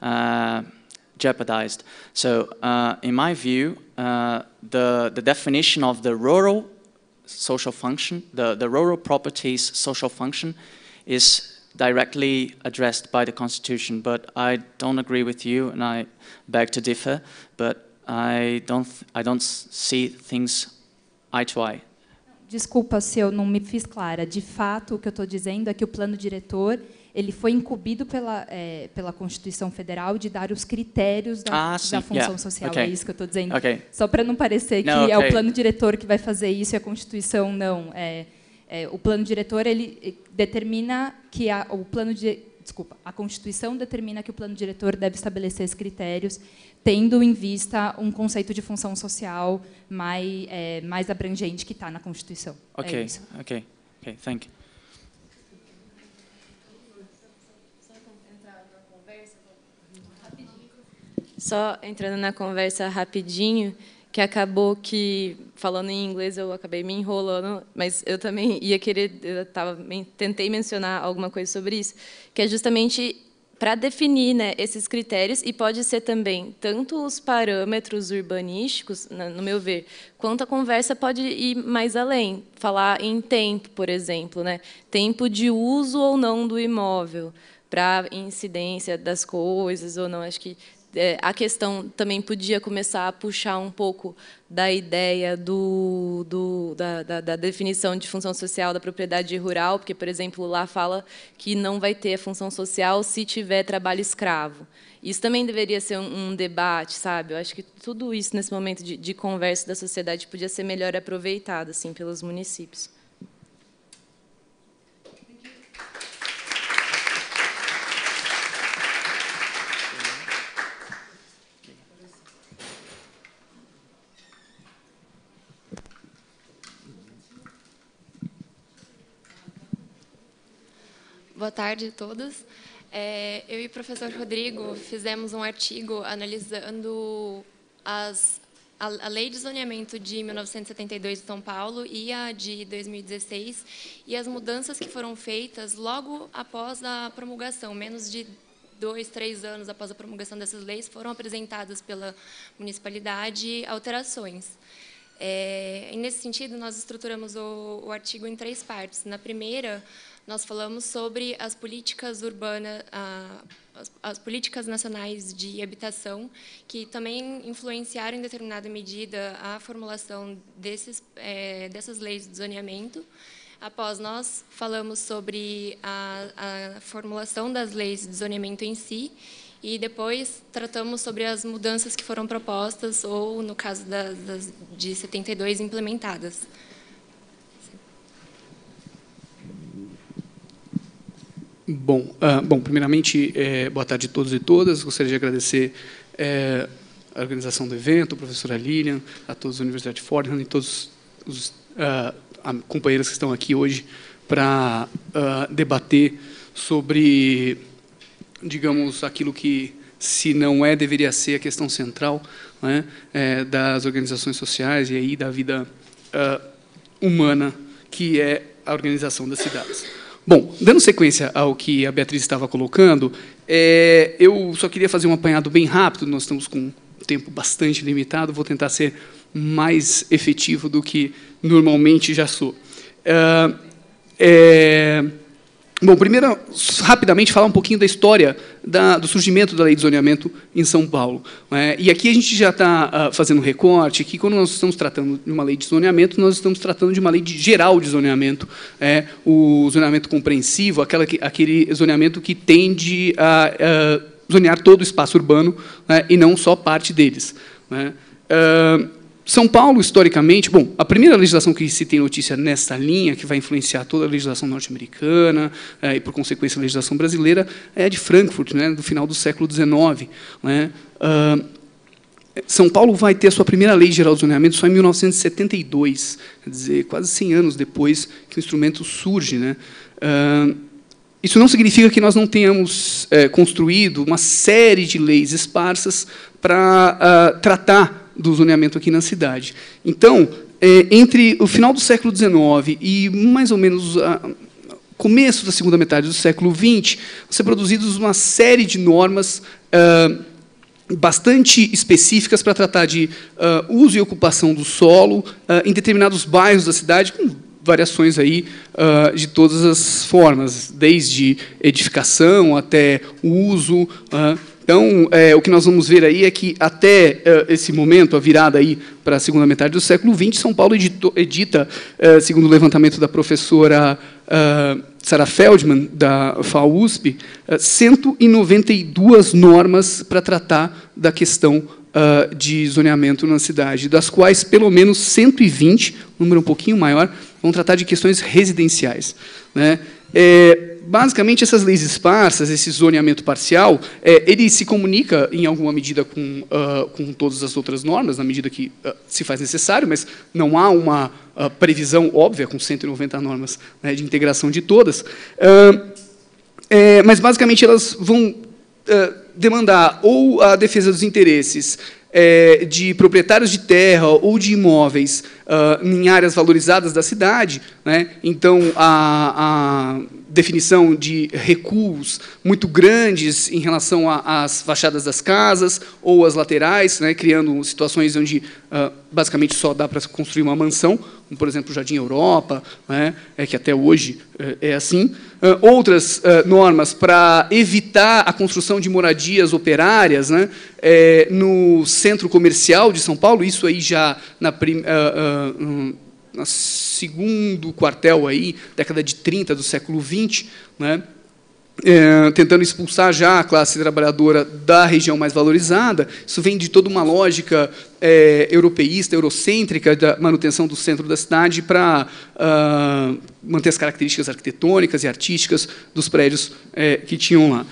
uh, jeopardized. So, uh, in my view, uh, the the definition of the rural social function, the the rural properties social function, is directly addressed by the Constitution. But I don't agree with you, and I beg to differ. But I don't, I don't see things eye to eye. Desculpa se eu não me fiz clara. De fato, o que eu estou dizendo é que o plano diretor ele foi incumbido pela, é, pela Constituição Federal de dar os critérios da, ah, da função yeah. social. Okay. É isso que eu estou dizendo. Okay. Só para não parecer que no, okay. é o plano diretor que vai fazer isso e a Constituição não. É, é, o plano diretor ele determina que a, o plano de, desculpa, a Constituição determina que o plano diretor deve estabelecer esses critérios, tendo em vista um conceito de função social mais, é, mais abrangente que está na Constituição. Ok, é isso. ok, ok, thank you. Só entrando na conversa rapidinho, que acabou que, falando em inglês, eu acabei me enrolando, mas eu também ia querer, eu tava, tentei mencionar alguma coisa sobre isso, que é justamente para definir, né, esses critérios, e pode ser também tanto os parâmetros urbanísticos, no meu ver, quanto a conversa pode ir mais além, falar em tempo, por exemplo, né, tempo de uso ou não do imóvel, para incidência das coisas ou não. Acho que é, a questão também podia começar a puxar um pouco da ideia do, do, da, da, da definição de função social da propriedade rural, porque, por exemplo, lá fala que não vai ter a função social se tiver trabalho escravo. Isso também deveria ser um, um debate, sabe? Eu acho que tudo isso, nesse momento de, de conversa da sociedade, podia ser melhor aproveitado assim, pelos municípios. Boa tarde a todos. É, eu e o professor Rodrigo fizemos um artigo analisando as, a, a Lei de Zoneamento de mil novecentos e setenta e dois de São Paulo e a de dois mil e dezesseis e as mudanças que foram feitas logo após a promulgação, menos de dois, três anos após a promulgação dessas leis, foram apresentadas pela municipalidade alterações. É, e, nesse sentido, nós estruturamos o, o artigo em três partes. Na primeira, nós falamos sobre as políticas urbanas, as, as políticas nacionais de habitação, que também influenciaram em determinada medida a formulação desses, é, dessas leis de zoneamento. Após, nós falamos sobre a, a formulação das leis de zoneamento em si, e depois tratamos sobre as mudanças que foram propostas, ou, no caso das, das, de setenta e dois, implementadas. Bom, uh, bom primeiramente, é, boa tarde a todos e todas. Gostaria de agradecer é, a organização do evento, a professora Lilian, a todos da Universidade de Fordham e todos os uh, companheiros que estão aqui hoje para uh, debater sobre, digamos, aquilo que, se não é, deveria ser a questão central, né, é, das organizações sociais e aí da vida uh, humana, que é a organização das cidades. Bom, dando sequência ao que a Beatriz estava colocando, é, eu só queria fazer um apanhado bem rápido, nós estamos com um tempo bastante limitado, vou tentar ser mais efetivo do que normalmente já sou. Uh, é, bom, primeiro, rapidamente, falar um pouquinho da história da, do surgimento da Lei de Zoneamento em São Paulo. É, e aqui a gente já está uh, fazendo um recorte, que quando nós estamos tratando de uma lei de zoneamento, nós estamos tratando de uma lei de, geral de zoneamento, é, o zoneamento compreensivo, aquela que, aquele zoneamento que tende a, a zonear todo o espaço urbano, né, e não só parte deles. Né. Uh, São Paulo, historicamente, bom, a primeira legislação que se tem notícia nessa linha, que vai influenciar toda a legislação norte-americana é, e, por consequência, a legislação brasileira, é a de Frankfurt, né, do final do século dezenove. Né. Uh, São Paulo vai ter a sua primeira lei geral de zoneamento só em mil novecentos e setenta e dois, quer dizer, quase cem anos depois que o instrumento surge. Né. Uh, isso não significa que nós não tenhamos é, construído uma série de leis esparsas para uh, tratar do zoneamento aqui na cidade. Então, é, entre o final do século dezenove e mais ou menos o começo da segunda metade do século vinte, você produzidos uma série de normas uh, bastante específicas para tratar de uh, uso e ocupação do solo uh, em determinados bairros da cidade, com variações aí uh, de todas as formas, desde edificação até o uso. Uh, Então, é, o que nós vamos ver aí é que, até uh, esse momento, a virada aí para a segunda metade do século vinte, São Paulo edito, edita, uh, segundo o levantamento da professora uh, Sarah Feldman, da F A U S P, uh, cento e noventa e duas normas para tratar da questão uh, de zoneamento na cidade, das quais, pelo menos, cento e vinte, um número um pouquinho maior, vão tratar de questões residenciais. Né? É, basicamente, essas leis esparsas, esse zoneamento parcial, é, ele se comunica, em alguma medida, com, uh, com todas as outras normas, na medida que uh, se faz necessário, mas não há uma uh, previsão óbvia, com cento e noventa normas, né, de integração de todas. Uh, é, mas, basicamente, elas vão uh, demandar ou a defesa dos interesses É, de proprietários de terra ou de imóveis uh, em áreas valorizadas da cidade, né? Então, a, a definição de recuos muito grandes em relação às fachadas das casas ou às laterais, né, criando situações onde uh, basicamente só dá para construir uma mansão, como, por exemplo, o Jardim Europa, né, é que até hoje uh, é assim. Uh, outras uh, normas para evitar a construção de moradias operárias, né, é, no centro comercial de São Paulo, isso aí já na primeira... Uh, uh, um, no segundo quartel, aí, década de trinta do século vinte, né, é, tentando expulsar já a classe trabalhadora da região mais valorizada. Isso vem de toda uma lógica é, europeísta, eurocêntrica, da manutenção do centro da cidade para uh, manter as características arquitetônicas e artísticas dos prédios é, que tinham lá.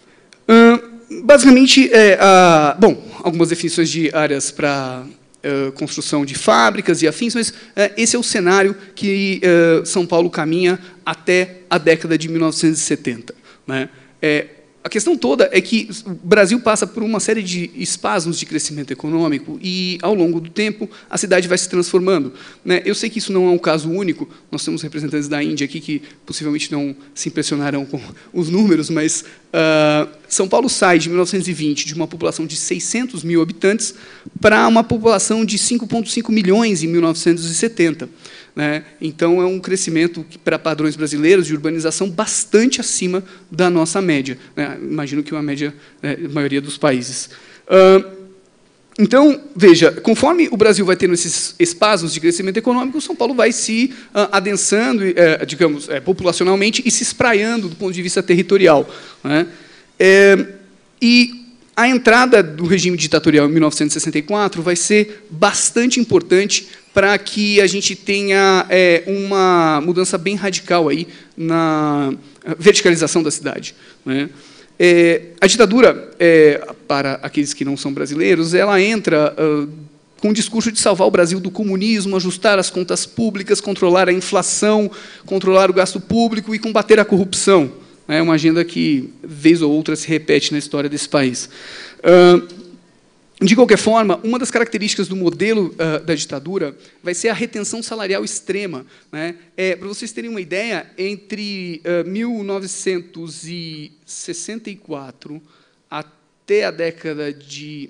Uh, basicamente, é, uh, bom, algumas definições de áreas para... Uh, construção de fábricas e afins, mas uh, esse é o cenário que uh, São Paulo caminha até a década de mil novecentos e setenta. Né? É, a questão toda é que o Brasil passa por uma série de espasmos de crescimento econômico e, ao longo do tempo, a cidade vai se transformando. Né? Eu sei que isso não é um caso único, nós temos representantes da Índia aqui que possivelmente não se impressionarão com os números, mas uh, São Paulo sai de mil novecentos e vinte de uma população de seiscentos mil habitantes para uma população de cinco vírgula cinco milhões em mil novecentos e setenta. Né? Então, é um crescimento que, para padrões brasileiros de urbanização, bastante acima da nossa média. Né? Imagino que uma média né, da maioria dos países. Uh, então, veja, conforme o Brasil vai tendo esses espasmos de crescimento econômico, São Paulo vai se uh, adensando, uh, digamos, uh, populacionalmente, e se espraiando do ponto de vista territorial. Né? É, e a entrada do regime ditatorial em mil novecentos e sessenta e quatro vai ser bastante importante para que a gente tenha é, uma mudança bem radical aí na verticalização da cidade. Né? É, a ditadura, é, para aqueles que não são brasileiros, ela entra uh, com o discurso de salvar o Brasil do comunismo, ajustar as contas públicas, controlar a inflação, controlar o gasto público e combater a corrupção. É uma agenda que, vez ou outra, se repete na história desse país. Uh, De qualquer forma, uma das características do modelo uh, da ditadura vai ser a retenção salarial extrema. Né? É, para vocês terem uma ideia, entre uh, mil novecentos e sessenta e quatro até a década de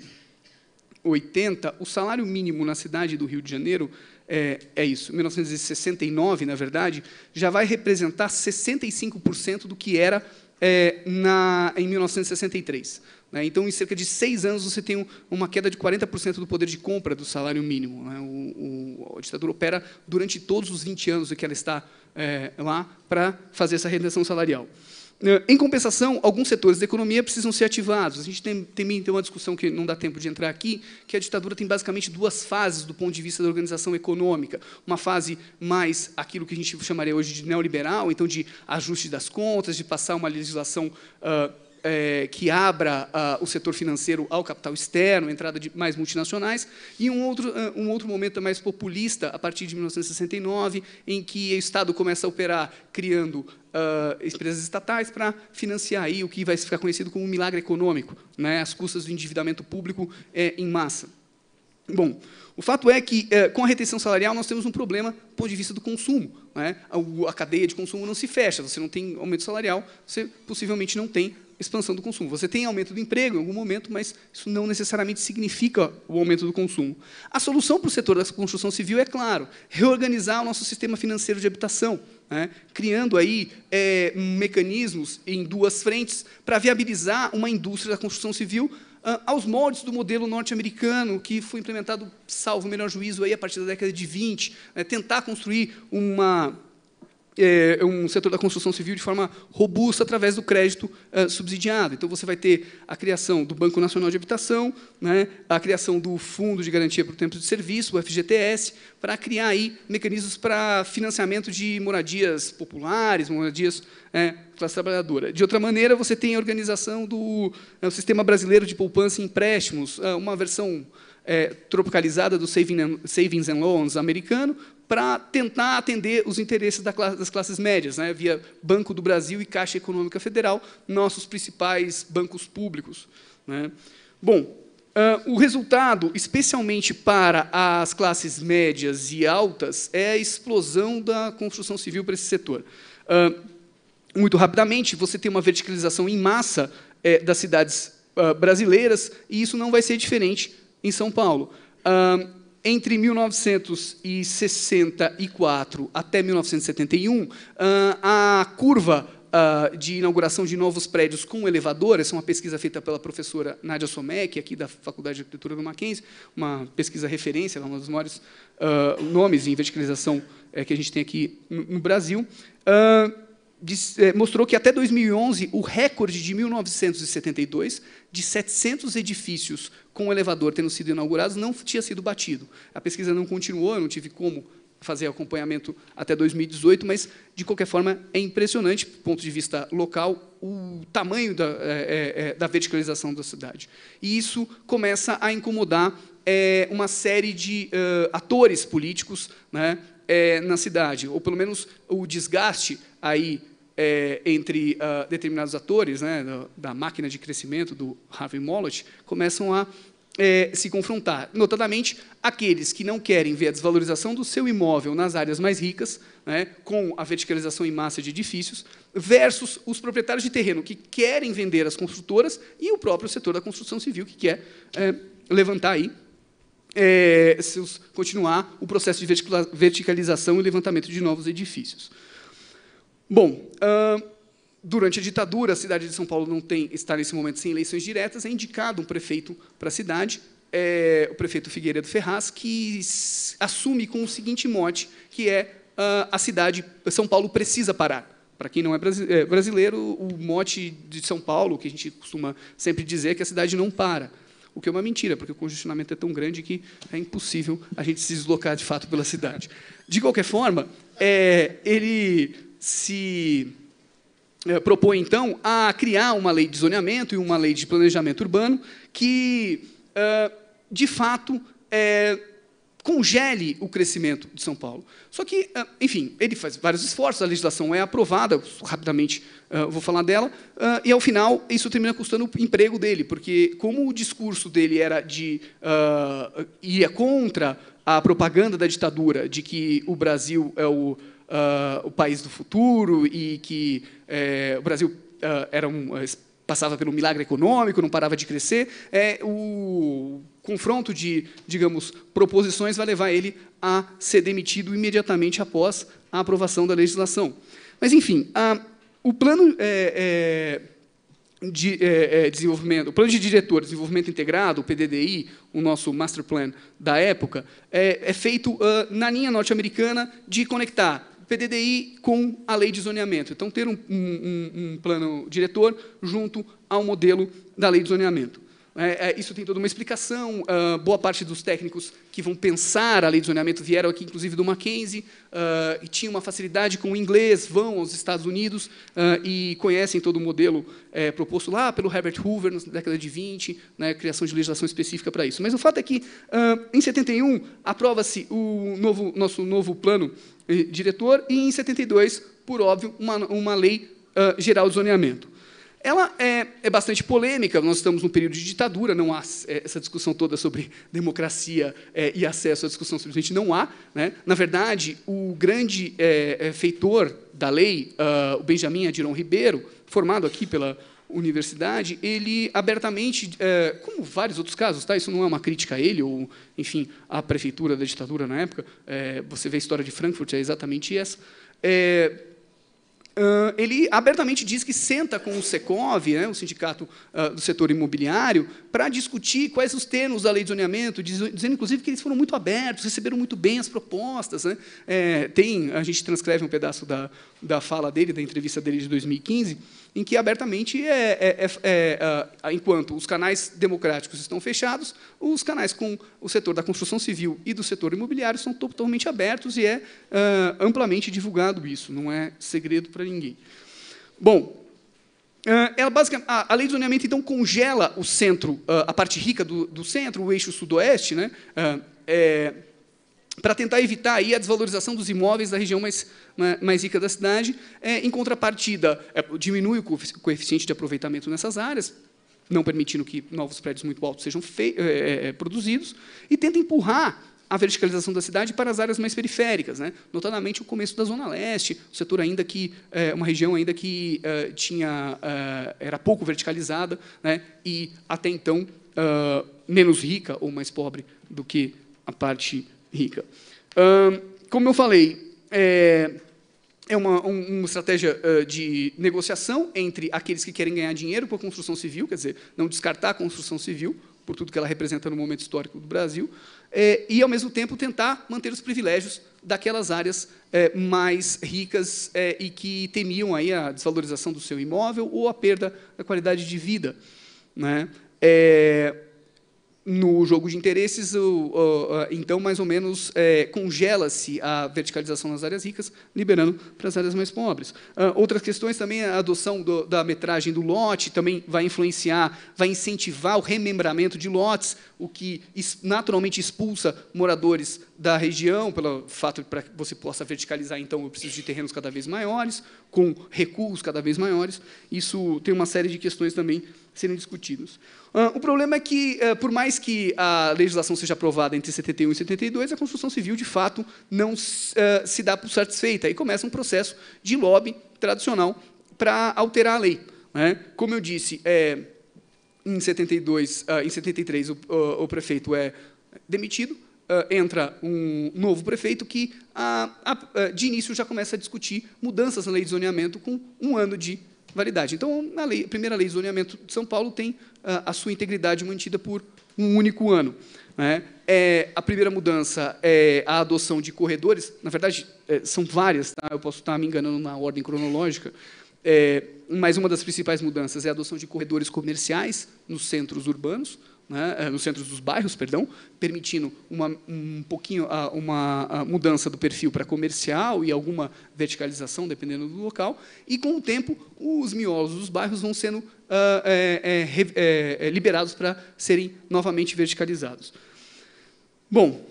oitenta, o salário mínimo na cidade do Rio de Janeiro, é, é isso, mil novecentos e sessenta e nove, na verdade, já vai representar sessenta e cinco por cento do que era é, na, em mil novecentos e sessenta e três. Então, em cerca de seis anos, você tem uma queda de quarenta por cento do poder de compra do salário mínimo. O, o, a ditadura opera durante todos os vinte anos que ela está é, lá para fazer essa retenção salarial. Em compensação, alguns setores da economia precisam ser ativados. A gente tem, tem, tem uma discussão que não dá tempo de entrar aqui, que a ditadura tem basicamente duas fases do ponto de vista da organização econômica. Uma fase mais aquilo que a gente chamaria hoje de neoliberal, então de ajuste das contas, de passar uma legislação uh, É, que abra uh, o setor financeiro ao capital externo, entrada de mais multinacionais, e um outro, uh, um outro momento mais populista, a partir de mil novecentos e sessenta e nove, em que o Estado começa a operar criando uh, empresas estatais para financiar aí o que vai ficar conhecido como um milagre econômico, né, às custas do endividamento público é, em massa. Bom, o fato é que, eh, com a retenção salarial, nós temos um problema do ponto de vista do consumo. Né? A, a cadeia de consumo não se fecha, você não tem aumento salarial, você possivelmente não tem expansão do consumo. Você tem aumento do emprego em algum momento, mas isso não necessariamente significa o aumento do consumo. A solução para o setor da construção civil é, claro, reorganizar o nosso sistema financeiro de habitação, né? Criando aí é, mecanismos em duas frentes para viabilizar uma indústria da construção civil uh, aos moldes do modelo norte-americano, que foi implementado, salvo o melhor juízo, aí, a partir da década de vinte, né? Tentar construir uma... É um setor da construção civil de forma robusta através do crédito uh, subsidiado. Então, você vai ter a criação do Banco Nacional de Habitação, né, a criação do Fundo de Garantia por Tempo de Serviço, o F G T S, para criar aí mecanismos para financiamento de moradias populares, moradias é, classe trabalhadora. De outra maneira, você tem a organização do é, o Sistema Brasileiro de Poupança e Empréstimos, é, uma versão é, tropicalizada do Savings and Loans americano, para tentar atender os interesses das classes médias, né, via Banco do Brasil e Caixa Econômica Federal, nossos principais bancos públicos. Né. Bom, uh, o resultado, especialmente para as classes médias e altas, é a explosão da construção civil para esse setor. Uh, muito rapidamente, você tem uma verticalização em massa é, das cidades uh, brasileiras, e isso não vai ser diferente em São Paulo. Uh, entre mil novecentos e sessenta e quatro até mil novecentos e setenta e um, uh, a curva uh, de inauguração de novos prédios com elevador, essa é uma pesquisa feita pela professora Nádia Somek, aqui da Faculdade de Arquitetura do Mackenzie, uma pesquisa referência, um dos maiores uh, nomes em verticalização uh, que a gente tem aqui no, no Brasil, uh, mostrou que até dois mil e onze, o recorde de mil novecentos e setenta e dois, de setecentos edifícios com elevador tendo sido inaugurados, não tinha sido batido. A pesquisa não continuou, eu não tive como fazer acompanhamento até dois mil e dezoito, mas, de qualquer forma, é impressionante, do ponto de vista local, o tamanho da, é, é, da verticalização da cidade. E isso começa a incomodar é, uma série de uh, atores políticos, né, é, na cidade, ou, pelo menos, o desgaste aí, É, entre uh, determinados atores, né, da, da máquina de crescimento do Harvey Moloch, começam a é, se confrontar. Notadamente, aqueles que não querem ver a desvalorização do seu imóvel nas áreas mais ricas, né, com a verticalização em massa de edifícios, versus os proprietários de terreno que querem vender às construtoras e o próprio setor da construção civil que quer é, levantar aí, é, seus, continuar o processo de verticalização e levantamento de novos edifícios. Bom, uh, durante a ditadura, a cidade de São Paulo não tem, está, nesse momento, sem eleições diretas, é indicado um prefeito para a cidade, é, o prefeito Figueiredo Ferraz, que assume com o seguinte mote, que é uh, a cidade, São Paulo precisa parar. Para quem não é brasileiro, o mote de São Paulo, que a gente costuma sempre dizer, é que a cidade não para. O que é uma mentira, porque o congestionamento é tão grande que é impossível a gente se deslocar, de fato, pela cidade. De qualquer forma, é, ele se é, propõe, então, a criar uma lei de zoneamento e uma lei de planejamento urbano que, é, de fato, é, congele o crescimento de São Paulo. Só que, é, enfim, ele faz vários esforços, a legislação é aprovada, rapidamente é, vou falar dela, é, e, ao final, isso termina custando o emprego dele, porque, como o discurso dele era de uh, ia contra a propaganda da ditadura, de que o Brasil é o Uh, o país do futuro e que é, o Brasil uh, era um, passava pelo milagre econômico, não parava de crescer, é, o confronto de, digamos, proposições vai levar ele a ser demitido imediatamente após a aprovação da legislação. Mas, enfim, uh, o plano é, é, de é, é, desenvolvimento, o plano de diretor de desenvolvimento integrado, o P D D I, o nosso master plan da época, é, é feito uh, na linha norte-americana de conectar P D D I com a lei de zoneamento. Então, ter um, um, um plano diretor junto ao modelo da lei de zoneamento. É, é, isso tem toda uma explicação. Uh, boa parte dos técnicos que vão pensar a lei de zoneamento vieram aqui, inclusive, do Mackenzie, uh, e tinham uma facilidade com o inglês, vão aos Estados Unidos uh, e conhecem todo o modelo é, proposto lá pelo Herbert Hoover, na década de vinte, né, criação de legislação específica para isso. Mas o fato é que, uh, em setenta e um, aprova-se o novo, nosso novo plano eh, diretor, e, em setenta e dois, por óbvio, uma, uma lei uh, geral de zoneamento. Ela é, é bastante polêmica, nós estamos num período de ditadura, não há é, essa discussão toda sobre democracia é, e acesso à discussão, simplesmente não há. Né? Na verdade, o grande é, é, feitor da lei, uh, o Benjamin Adirão Ribeiro, formado aqui pela universidade, ele abertamente, é, como vários outros casos, tá? Isso não é uma crítica a ele, ou, enfim, à prefeitura da ditadura na época, é, você vê a história de Frankfurt, é exatamente essa, é, Uh, ele abertamente diz que senta com o Secov, né, o sindicato uh, do setor imobiliário, para discutir quais os termos da lei de zoneamento, diz, dizendo, inclusive, que eles foram muito abertos, receberam muito bem as propostas. Né. É, tem, a gente transcreve um pedaço da, da fala dele, da entrevista dele de dois mil e quinze, em que abertamente, é, é, é, é, enquanto os canais democráticos estão fechados, os canais com o setor da construção civil e do setor imobiliário são totalmente abertos, e é uh, amplamente divulgado isso, não é segredo para ninguém. Bom, uh, ela basicamente, a, a lei de zoneamento, então, congela o centro, uh, a parte rica do, do centro, o eixo sudoeste, né, uh, é, para tentar evitar aí a desvalorização dos imóveis da região mais, mais rica da cidade. É, em contrapartida, é, diminui o coeficiente de aproveitamento nessas áreas, não permitindo que novos prédios muito altos sejam fei é, é, produzidos, e tenta empurrar a verticalização da cidade para as áreas mais periféricas, né? Notadamente o começo da Zona Leste, o setor ainda que, é, uma região ainda que é, tinha, é, era pouco verticalizada, né? E, até então, é, menos rica ou mais pobre do que a parte rica. É, como eu falei, é, é uma, um, uma estratégia uh, de negociação entre aqueles que querem ganhar dinheiro com a construção civil, quer dizer, não descartar a construção civil, por tudo que ela representa no momento histórico do Brasil, é, e, ao mesmo tempo, tentar manter os privilégios daquelas áreas é, mais ricas é, e que temiam aí a desvalorização do seu imóvel ou a perda da qualidade de vida, né? É, no jogo de interesses, o, o, então, mais ou menos, é, congela-se a verticalização nas áreas ricas, liberando para as áreas mais pobres. Uh, outras questões também, a adoção do, da metragem do lote também vai influenciar, vai incentivar o remembramento de lotes, o que naturalmente expulsa moradores da região, pelo fato de para que você possa verticalizar, então, eu preciso de terrenos cada vez maiores, com recuos cada vez maiores. Isso tem uma série de questões também serem discutidos. Uh, o problema é que, uh, por mais que a legislação seja aprovada entre setenta e um e setenta e dois, a construção civil, de fato, não uh, se dá por satisfeita. Aí começa um processo de lobby tradicional para alterar a lei, né? Como eu disse, é, em setenta e dois, uh, em setenta e três, o, o, o prefeito é demitido, uh, entra um novo prefeito que, uh, uh, de início, já começa a discutir mudanças na lei de zoneamento com um ano de validade. Então, a, lei, a primeira lei de zoneamento de São Paulo tem uh, a sua integridade mantida por um único ano, né? É, a primeira mudança é a adoção de corredores. Na verdade, é, são várias, tá? Eu posso estar me enganando na ordem cronológica, é, mas uma das principais mudanças é a adoção de corredores comerciais nos centros urbanos, né, nos centros dos bairros, perdão, permitindo uma, um pouquinho uma mudança do perfil para comercial e alguma verticalização, dependendo do local, e, com o tempo, os miolos dos bairros vão sendo uh, é, é, é, liberados para serem novamente verticalizados. Bom,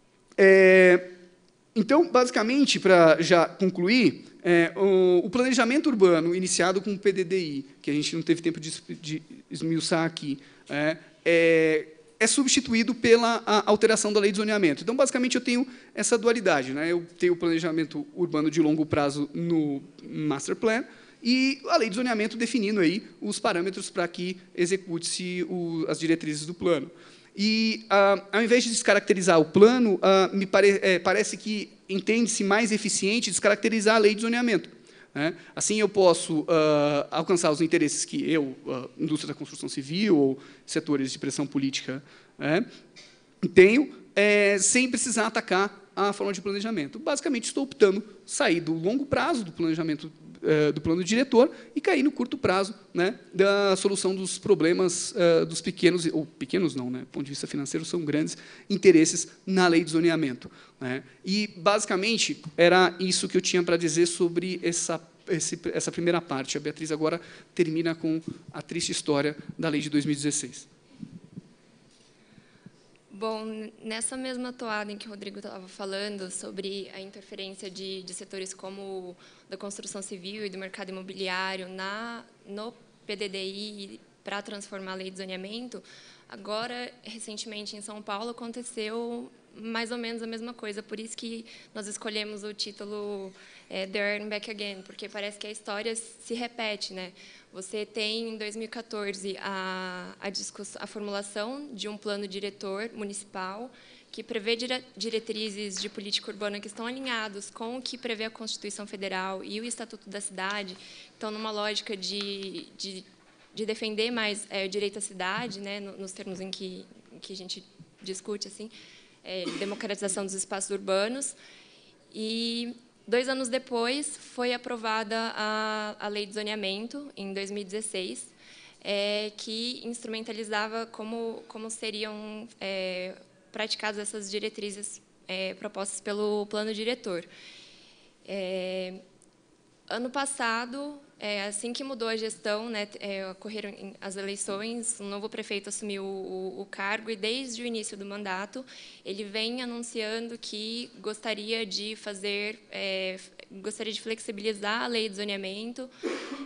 é, então, basicamente, para já concluir, é, o, o planejamento urbano iniciado com o P D D I, que a gente não teve tempo de, de esmiuçar aqui, é, É, é substituído pela alteração da lei de zoneamento. Então, basicamente, eu tenho essa dualidade, né? Eu tenho o planejamento urbano de longo prazo no Master Plan e a lei de zoneamento definindo aí os parâmetros para que execute-se as diretrizes do plano. E, ah, ao invés de descaracterizar o plano, ah, me pare, é, parece que entende-se mais eficiente descaracterizar a lei de zoneamento. Né? Assim, eu posso uh, alcançar os interesses que eu, uh, indústria da construção civil ou setores de pressão política, né, tenho, é, sem precisar atacar a forma de planejamento. Basicamente, estou optando sair do longo prazo do planejamento uh, do plano diretor e cair no curto prazo, né, da solução dos problemas uh, dos pequenos, ou pequenos não, né, do ponto de vista financeiro, são grandes interesses na lei de zoneamento, né? E, basicamente, era isso que eu tinha para dizer sobre essa, esse, essa primeira parte. A Beatriz agora termina com a triste história da lei de dois mil e dezesseis. Bom, nessa mesma toada em que o Rodrigo estava falando sobre a interferência de, de setores como da construção civil e do mercado imobiliário na, no P D D I para transformar a lei de zoneamento, agora, recentemente, em São Paulo, aconteceu mais ou menos a mesma coisa. Por isso que nós escolhemos o título é, There and Back Again, porque parece que a história se repete, né? Você tem, em dois mil e quatorze, a, a, a formulação de um plano diretor municipal que prevê dire, diretrizes de política urbana que estão alinhados com o que prevê a Constituição Federal e o Estatuto da Cidade. Então, numa lógica de, de, de defender mais é, o direito à cidade, né, nos termos em que, em que a gente discute, assim, é, democratização dos espaços urbanos. E, dois anos depois, foi aprovada a, a Lei de Zoneamento, em dois mil e dezesseis, é, que instrumentalizava como, como seriam é, praticadas essas diretrizes é, propostas pelo plano diretor. É, ano passado, é, assim que mudou a gestão, né, é, ocorreram as eleições, um novo prefeito assumiu o, o cargo e, desde o início do mandato, ele vem anunciando que gostaria de fazer, é, gostaria de flexibilizar a lei de zoneamento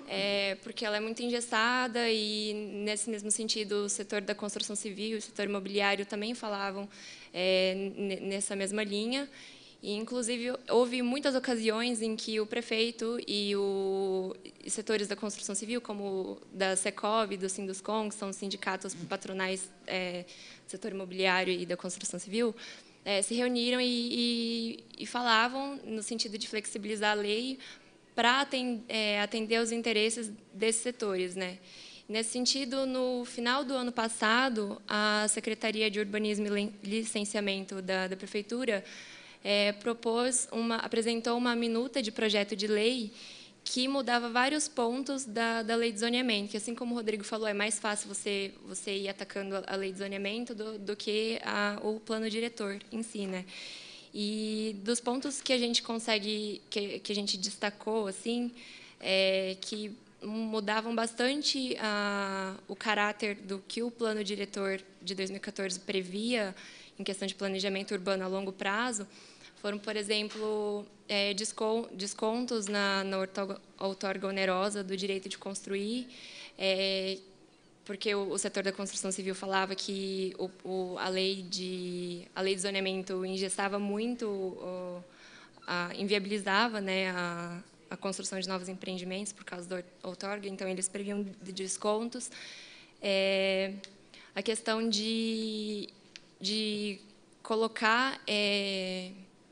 é, porque ela é muito engessada e, nesse mesmo sentido, o setor da construção civil e o setor imobiliário também falavam é, nessa mesma linha. E, inclusive, houve muitas ocasiões em que o prefeito e os setores da construção civil, como da Secov e do Sinduscon, que são os sindicatos patronais é, do setor imobiliário e da construção civil, é, se reuniram e, e, e falavam no sentido de flexibilizar a lei para atender, é, atender aos interesses desses setores, né? Nesse sentido, no final do ano passado, a Secretaria de Urbanismo e Licenciamento da, da Prefeitura É, propôs uma, apresentou uma minuta de projeto de lei que mudava vários pontos da, da lei de zoneamento, que, assim como o Rodrigo falou, é mais fácil você, você ir atacando a lei de zoneamento do, do que a, o plano diretor em si, né? E dos pontos que a gente consegue, que, que a gente destacou, assim, é, que mudavam bastante a, o caráter do que o plano diretor de dois mil e quatorze previa em questão de planejamento urbano a longo prazo, foram, por exemplo, é, descontos na, na outorga onerosa do direito de construir, é, porque o, o setor da construção civil falava que o, o, a, lei de, a lei de zoneamento engessava muito, o, a, inviabilizava, né, a, a construção de novos empreendimentos por causa da outorga, então eles previam de descontos. É, a questão de, de colocar... É,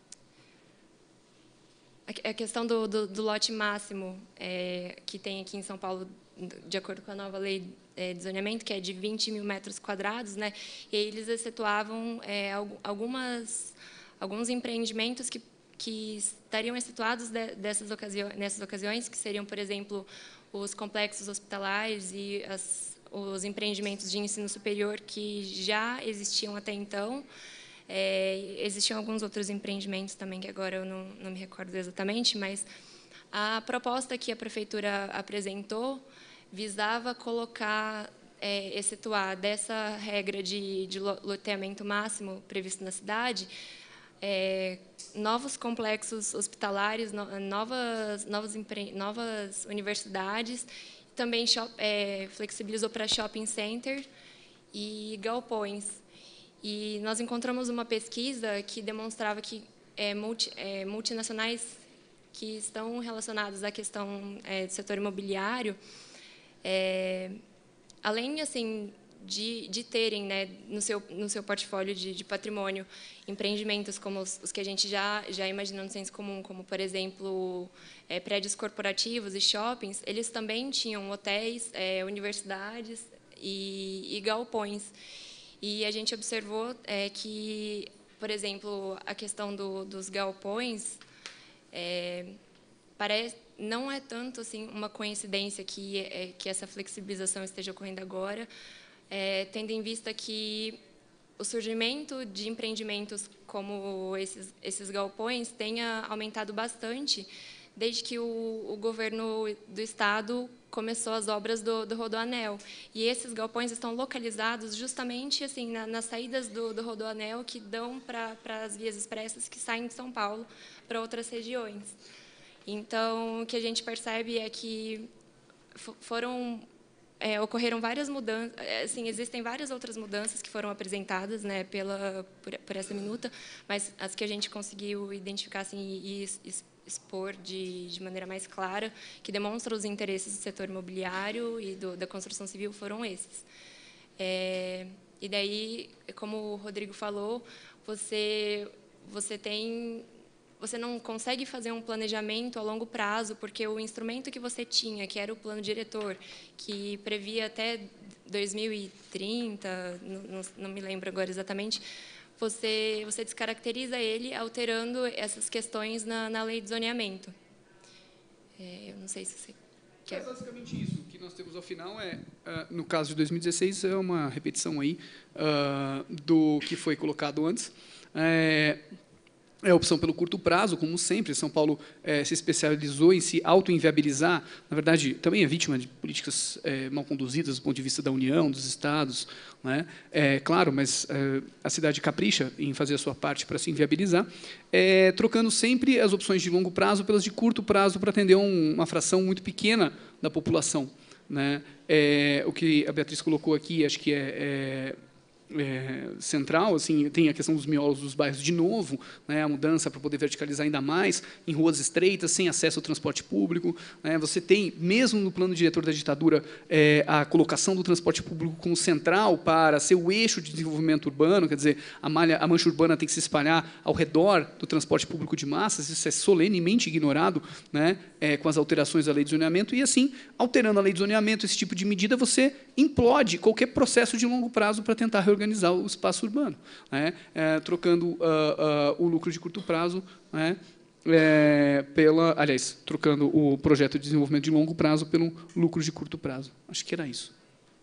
a questão do, do, do lote máximo é, que tem aqui em São Paulo, de acordo com a nova lei é, de zoneamento, que é de vinte mil metros quadrados, né? E aí eles excetuavam é, algumas, alguns empreendimentos que, que estariam excetuados de, dessas ocasiões, nessas ocasiões, que seriam, por exemplo, os complexos hospitalares e as, os empreendimentos de ensino superior que já existiam até então. É, existiam alguns outros empreendimentos também, que agora eu não, não me recordo exatamente, mas a proposta que a Prefeitura apresentou visava colocar, é, excetuar dessa regra de, de loteamento máximo previsto na cidade, é, novos complexos hospitalares, no, novas, novas, empre, novas universidades, também shop, é, flexibilizou para shopping center e galpões. E nós encontramos uma pesquisa que demonstrava que é, multi, é, multinacionais que estão relacionadas à questão é, do setor imobiliário, é, além assim de, de terem, né, no seu no seu portfólio de, de patrimônio empreendimentos como os, os que a gente já já imagina no senso comum, como, por exemplo, é, prédios corporativos e shoppings, eles também tinham hotéis, é, universidades e, e galpões. E a gente observou é, que, por exemplo, a questão do, dos galpões é, parece, não é tanto assim uma coincidência que, é, que essa flexibilização esteja ocorrendo agora, é, tendo em vista que o surgimento de empreendimentos como esses, esses galpões tenha aumentado bastante desde que o, o governo do Estado começou as obras do, do Rodoanel. E esses galpões estão localizados justamente assim na, nas saídas do, do Rodoanel que dão para as vias expressas que saem de São Paulo para outras regiões. Então, o que a gente percebe é que foram é, ocorreram várias mudanças, assim, existem várias outras mudanças que foram apresentadas, né, pela por, por essa minuta, mas as que a gente conseguiu identificar assim, e, e expor de, de maneira mais clara, que demonstram os interesses do setor imobiliário e do, da construção civil, foram esses. É, e daí, como o Rodrigo falou, você, você, tem, você não consegue fazer um planejamento a longo prazo, porque o instrumento que você tinha, que era o plano diretor, que previa até dois mil e trinta, não, não, não me lembro agora exatamente, Você, você descaracteriza ele alterando essas questões na, na lei de zoneamento. É, eu não sei se você quer... É basicamente isso. O que nós temos ao final é, uh, no caso de dois mil e dezesseis, é uma repetição aí uh, do que foi colocado antes. É, é a opção pelo curto prazo, como sempre. São Paulo é, se especializou em se auto-inviabilizar. Na verdade, também é vítima de políticas é, mal conduzidas do ponto de vista da União, dos estados. Né? É, claro, mas é, a cidade capricha em fazer a sua parte para se inviabilizar, é, trocando sempre as opções de longo prazo pelas de curto prazo para atender um, uma fração muito pequena da população. Né? É, o que a Beatriz colocou aqui, acho que é... é É, central, assim, tem a questão dos miolos dos bairros de novo, né, a mudança para poder verticalizar ainda mais, em ruas estreitas, sem acesso ao transporte público. Né, você tem, mesmo no plano diretor da ditadura, é, a colocação do transporte público como central para ser o eixo de desenvolvimento urbano, quer dizer, a, malha, a mancha urbana tem que se espalhar ao redor do transporte público de massas, isso é solenemente ignorado, né, é, com as alterações da lei de zoneamento, e assim, alterando a lei de zoneamento, esse tipo de medida, você implode qualquer processo de longo prazo para tentar reorganizar organizar o espaço urbano, né? é, trocando uh, uh, o lucro de curto prazo, né? é, pela, aliás, trocando o projeto de desenvolvimento de longo prazo pelo lucro de curto prazo. Acho que era isso.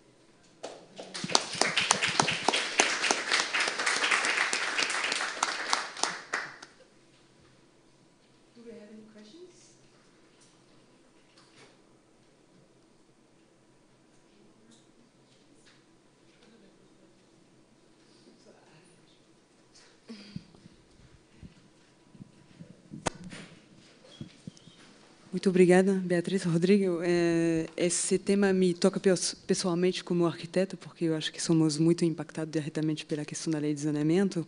Muito obrigada, Beatriz. Rodrigo, esse tema me toca pessoalmente como arquiteto, porque eu acho que somos muito impactados diretamente pela questão da lei de zoneamento.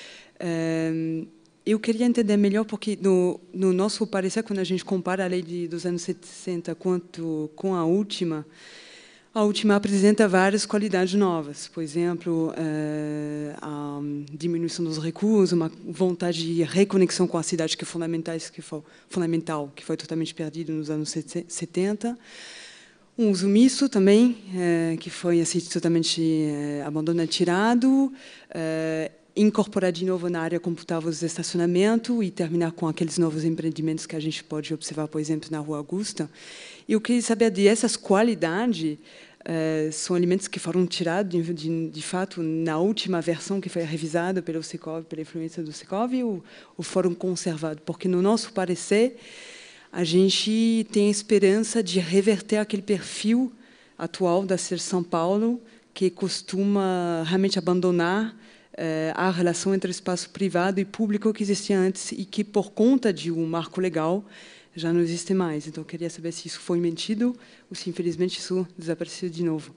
Eu queria entender melhor, porque no, no nosso parecer, quando a gente compara a lei de, dos anos sessenta quanto, com a última, a última apresenta várias qualidades novas. Por exemplo, a diminuição dos recursos, uma vontade de reconexão com a cidade que é fundamental, que foi, fundamental, que foi totalmente perdido nos anos setenta. Um uso misto também, que foi assim, totalmente abandonado, tirado. Incorporar de novo na área computável de estacionamento e terminar com aqueles novos empreendimentos que a gente pode observar, por exemplo, na Rua Augusta. E eu queria saber de essas qualidades, eh, são elementos que foram tirados, de, de, de fato, na última versão que foi revisada pelo Secov, pela influência do Secov, ou, ou foram conservados? Porque, no nosso parecer, a gente tem a esperança de reverter aquele perfil atual da cidade de São Paulo, que costuma realmente abandonar a relação entre o espaço privado e público que existia antes e que, por conta de um marco legal, já não existe mais. Então, eu queria saber se isso foi mentido ou se, infelizmente, isso desapareceu de novo.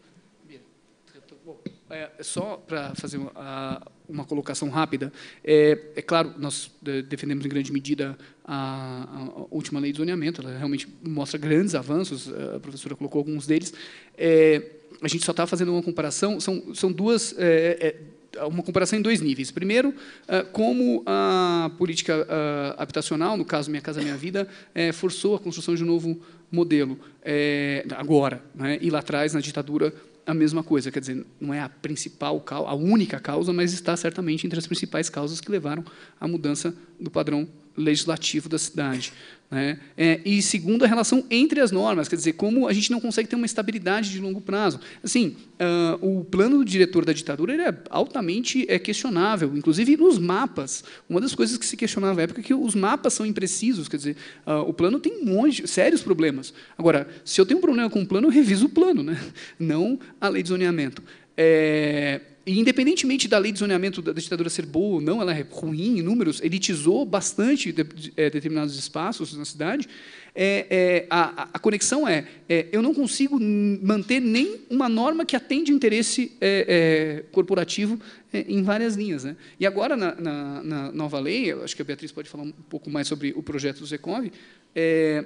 É, só para fazer uma, uma colocação rápida, é, é claro, nós defendemos em grande medida a, a última lei de zoneamento, ela realmente mostra grandes avanços, a professora colocou alguns deles. É, a gente só está fazendo uma comparação, são, são duas... É, é, uma comparação em dois níveis. Primeiro, como a política habitacional, no caso Minha Casa Minha Vida, forçou a construção de um novo modelo, agora, né? E lá atrás, na ditadura, a mesma coisa. Quer dizer, não é a principal, a única causa, mas está certamente entre as principais causas que levaram à mudança do padrão legislativo da cidade. Né? É, e segundo, a relação entre as normas, quer dizer, como a gente não consegue ter uma estabilidade de longo prazo. Assim, uh, o plano diretor da ditadura ele é altamente é, questionável, inclusive nos mapas. Uma das coisas que se questionava na época é que os mapas são imprecisos, quer dizer, uh, o plano tem um monte de sérios problemas. Agora, se eu tenho um problema com o plano, eu reviso o plano, né? Não a lei de zoneamento. É, E, independentemente da lei de zoneamento da ditadura ser boa ou não, ela é ruim em números, elitizou bastante de, de, de, determinados espaços na cidade. É, é, a, a conexão é, é, eu não consigo manter nem uma norma que atende interesse é, é, corporativo é, em várias linhas. Né? E agora, na, na, na nova lei, eu acho que a Beatriz pode falar um pouco mais sobre o projeto do Secov, é,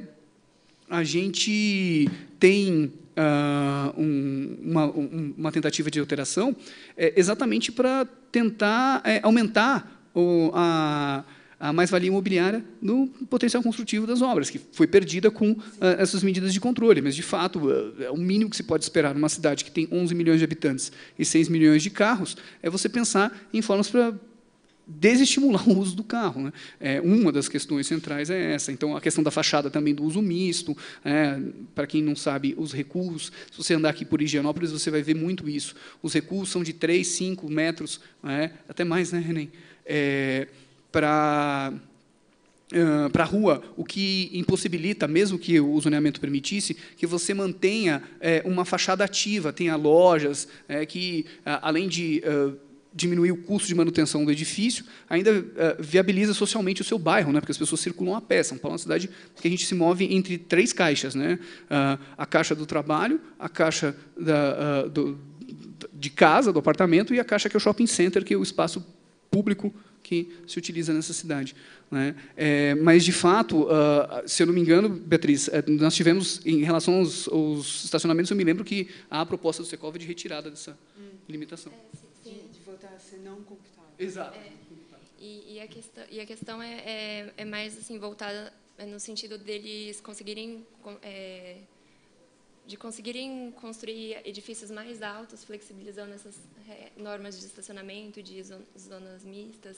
a gente tem... Uh, um, uma, um, uma tentativa de alteração é, exatamente para tentar é, aumentar o, a, a mais-valia imobiliária no potencial construtivo das obras, que foi perdida com uh, essas medidas de controle. Mas, de fato, uh, é o mínimo que se pode esperar numa cidade que tem onze milhões de habitantes e seis milhões de carros, é você pensar em formas para desestimular o uso do carro. Né? É, uma das questões centrais é essa. Então, a questão da fachada também do uso misto, é, para quem não sabe, os recuos, se você andar aqui por Higienópolis, você vai ver muito isso. Os recuos são de três, cinco metros, é, até mais, né, Renem? É, para uh, para a rua, o que impossibilita, mesmo que o zoneamento permitisse, que você mantenha é, uma fachada ativa, tenha lojas, é, que, além de uh, diminuir o custo de manutenção do edifício, ainda uh, viabiliza socialmente o seu bairro, né, porque as pessoas circulam a pé. São Paulo é uma cidade que a gente se move entre três caixas, né, uh, a caixa do trabalho, a caixa da, uh, do, de casa, do apartamento, e a caixa que é o shopping center, que é o espaço público que se utiliza nessa cidade, né? É, mas, de fato, uh, se eu não me engano, Beatriz, uh, nós tivemos, em relação aos, aos estacionamentos, eu me lembro que há a proposta do Secov de retirada dessa hum. limitação. É, sim, sim. De, de voltar a ser não computável. Exato. É, e, e, a questão, e a questão é, é, é mais assim, voltada no sentido deles conseguirem... É, de conseguirem construir edifícios mais altos, flexibilizando essas normas de estacionamento, de zonas mistas.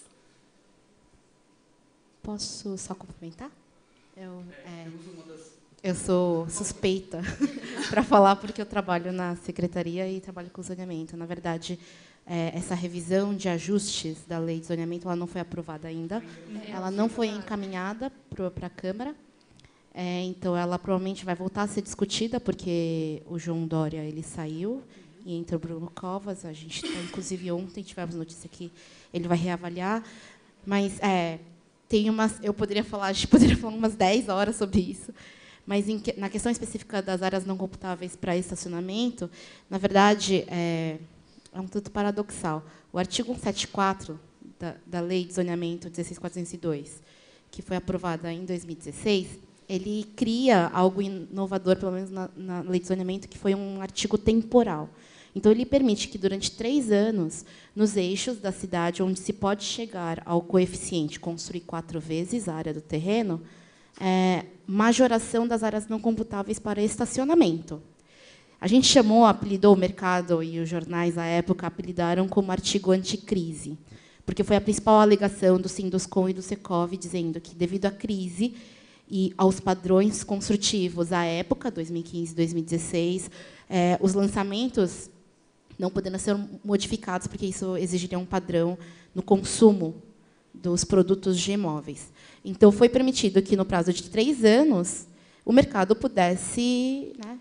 Posso só complementar? Eu, é, eu sou suspeita para falar, porque eu trabalho na secretaria e trabalho com zoneamento. Na verdade, é, essa revisão de ajustes da lei de zoneamento ela não foi aprovada ainda. Ela não foi encaminhada para a Câmara. É, então, ela provavelmente vai voltar a ser discutida, porque o João Dória ele saiu e entra o Bruno Covas. A gente, inclusive, ontem tivemos notícia que ele vai reavaliar. Mas é, tem umas, eu poderia falar, a gente poderia falar umas dez horas sobre isso. Mas em, na questão específica das áreas não computáveis para estacionamento, na verdade, é, é um tanto paradoxal. O artigo cento e setenta e quatro da, da Lei de Zoneamento dezesseis mil quatrocentos e dois, que foi aprovada em dois mil e dezesseis, ele cria algo inovador, pelo menos na, na lei de zoneamento, que foi um artigo temporal. Então, ele permite que, durante três anos, nos eixos da cidade, onde se pode chegar ao coeficiente construir quatro vezes a área do terreno, é, majoração das áreas não computáveis para estacionamento. A gente chamou, apelidou o mercado e os jornais, à época, apelidaram como artigo anticrise, porque foi a principal alegação do Sinduscom e do Secov, dizendo que, devido à crise e aos padrões construtivos à época, dois mil e quinze, dois mil e dezesseis, eh, os lançamentos não podendo ser modificados, porque isso exigiria um padrão no consumo dos produtos de imóveis. Então, foi permitido que, no prazo de três anos, o mercado pudesse, né,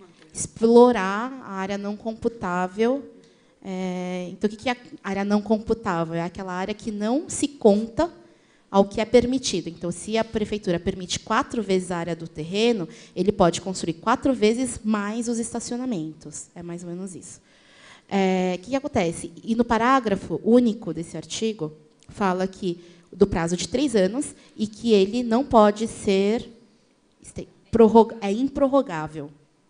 explorar a área não computável. É, então, o que é a área não computável? É aquela área que não se conta ao que é permitido. Então, se a prefeitura permite quatro vezes a área do terreno, ele pode construir quatro vezes mais os estacionamentos. É mais ou menos isso. É, o que acontece? E no parágrafo único desse artigo, fala que do prazo de três anos e que ele não pode ser é improrrogável.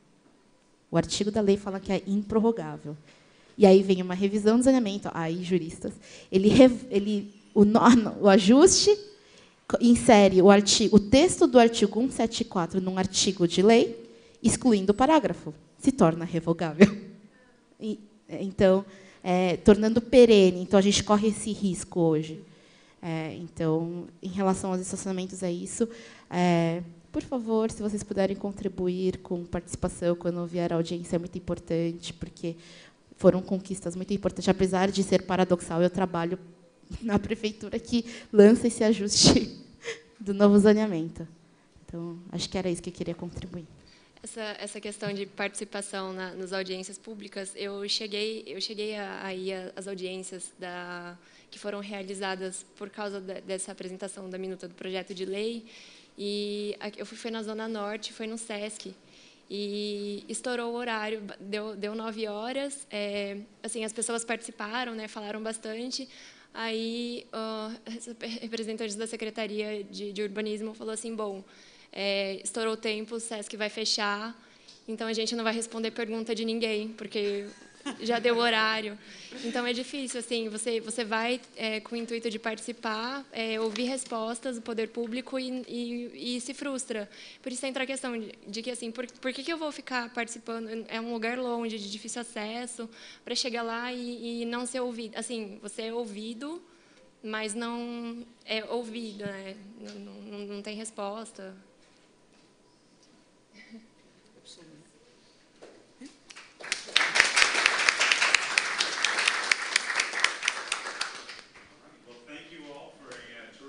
O artigo da lei fala que é improrrogável. E aí vem uma revisão do zoneamento, aí juristas, ele, ele o, o ajuste insere o, artigo, o texto do artigo cento e setenta e quatro num artigo de lei, excluindo o parágrafo. Se torna revogável. E, então, é, tornando perene. Então, a gente corre esse risco hoje. É, então, em relação aos estacionamentos, é isso. É, por favor, se vocês puderem contribuir com participação quando vier a audiência, é muito importante, porque foram conquistas muito importantes. Apesar de ser paradoxal, eu trabalho na prefeitura que lança esse ajuste do novo zoneamento. Então, acho que era isso que eu queria contribuir. Essa, essa questão de participação na, nas audiências públicas, eu cheguei, eu cheguei a, a ir às audiências da, que foram realizadas por causa de, dessa apresentação da minuta do projeto de lei, e eu fui, foi na Zona Norte, foi no SESC, e estourou o horário, deu, deu nove horas, é, assim, as pessoas participaram, né, falaram bastante. Aí, uh, representantes da Secretaria de, de Urbanismo falou assim, bom, é, estourou o tempo, o SESC vai fechar, então a gente não vai responder pergunta de ninguém, porque já deu horário. Então, é difícil, assim, você, você vai é, com o intuito de participar, é, ouvir respostas do poder público e, e, e se frustra. Por isso entra a questão de, de que, assim, por, por que, que eu vou ficar participando? É um lugar longe, de difícil acesso, para chegar lá e, e não ser ouvido. Assim, você é ouvido, mas não é ouvido, né? Não, não, não tem resposta. Thank you all for a uh,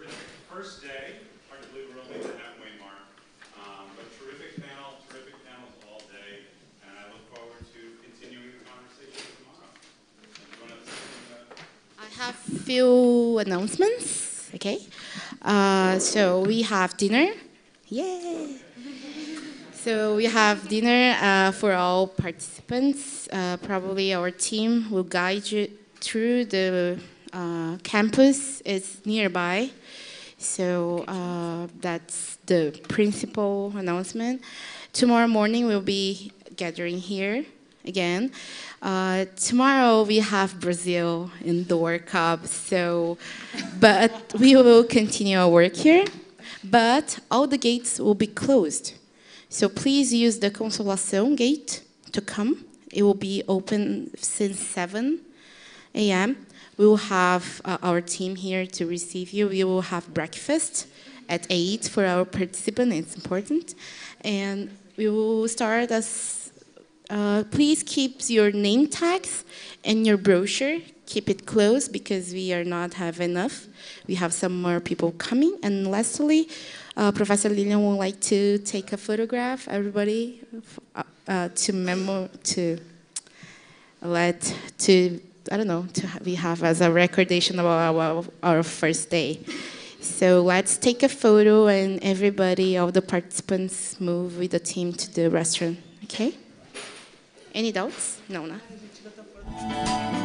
few announcements, okay? Uh, so we have dinner. Yay! So we have dinner uh, for all participants. Uh, probably our team will guide you through the uh, campus. It's nearby. So uh, that's the principal announcement. Tomorrow morning we'll be gathering here again. Uh, tomorrow we have Brazil in the World Cup, so, but we will continue our work here, but all the gates will be closed. So please use the Consolação gate to come. It will be open since seven A M We will have uh, our team here to receive you. We will have breakfast at eight for our participants, it's important. And we will start as Uh, please keep your name tags and your brochure. Keep it close because we are not have enough. We have some more people coming. And lastly, uh, Professor Lilian would like to take a photograph. Everybody, uh, uh, to memo to let to I don't know to ha we have as a recordation of our our first day. So let's take a photo and everybody, all the participants, move with the team to the restaurant. Okay. Any doubts? No, no.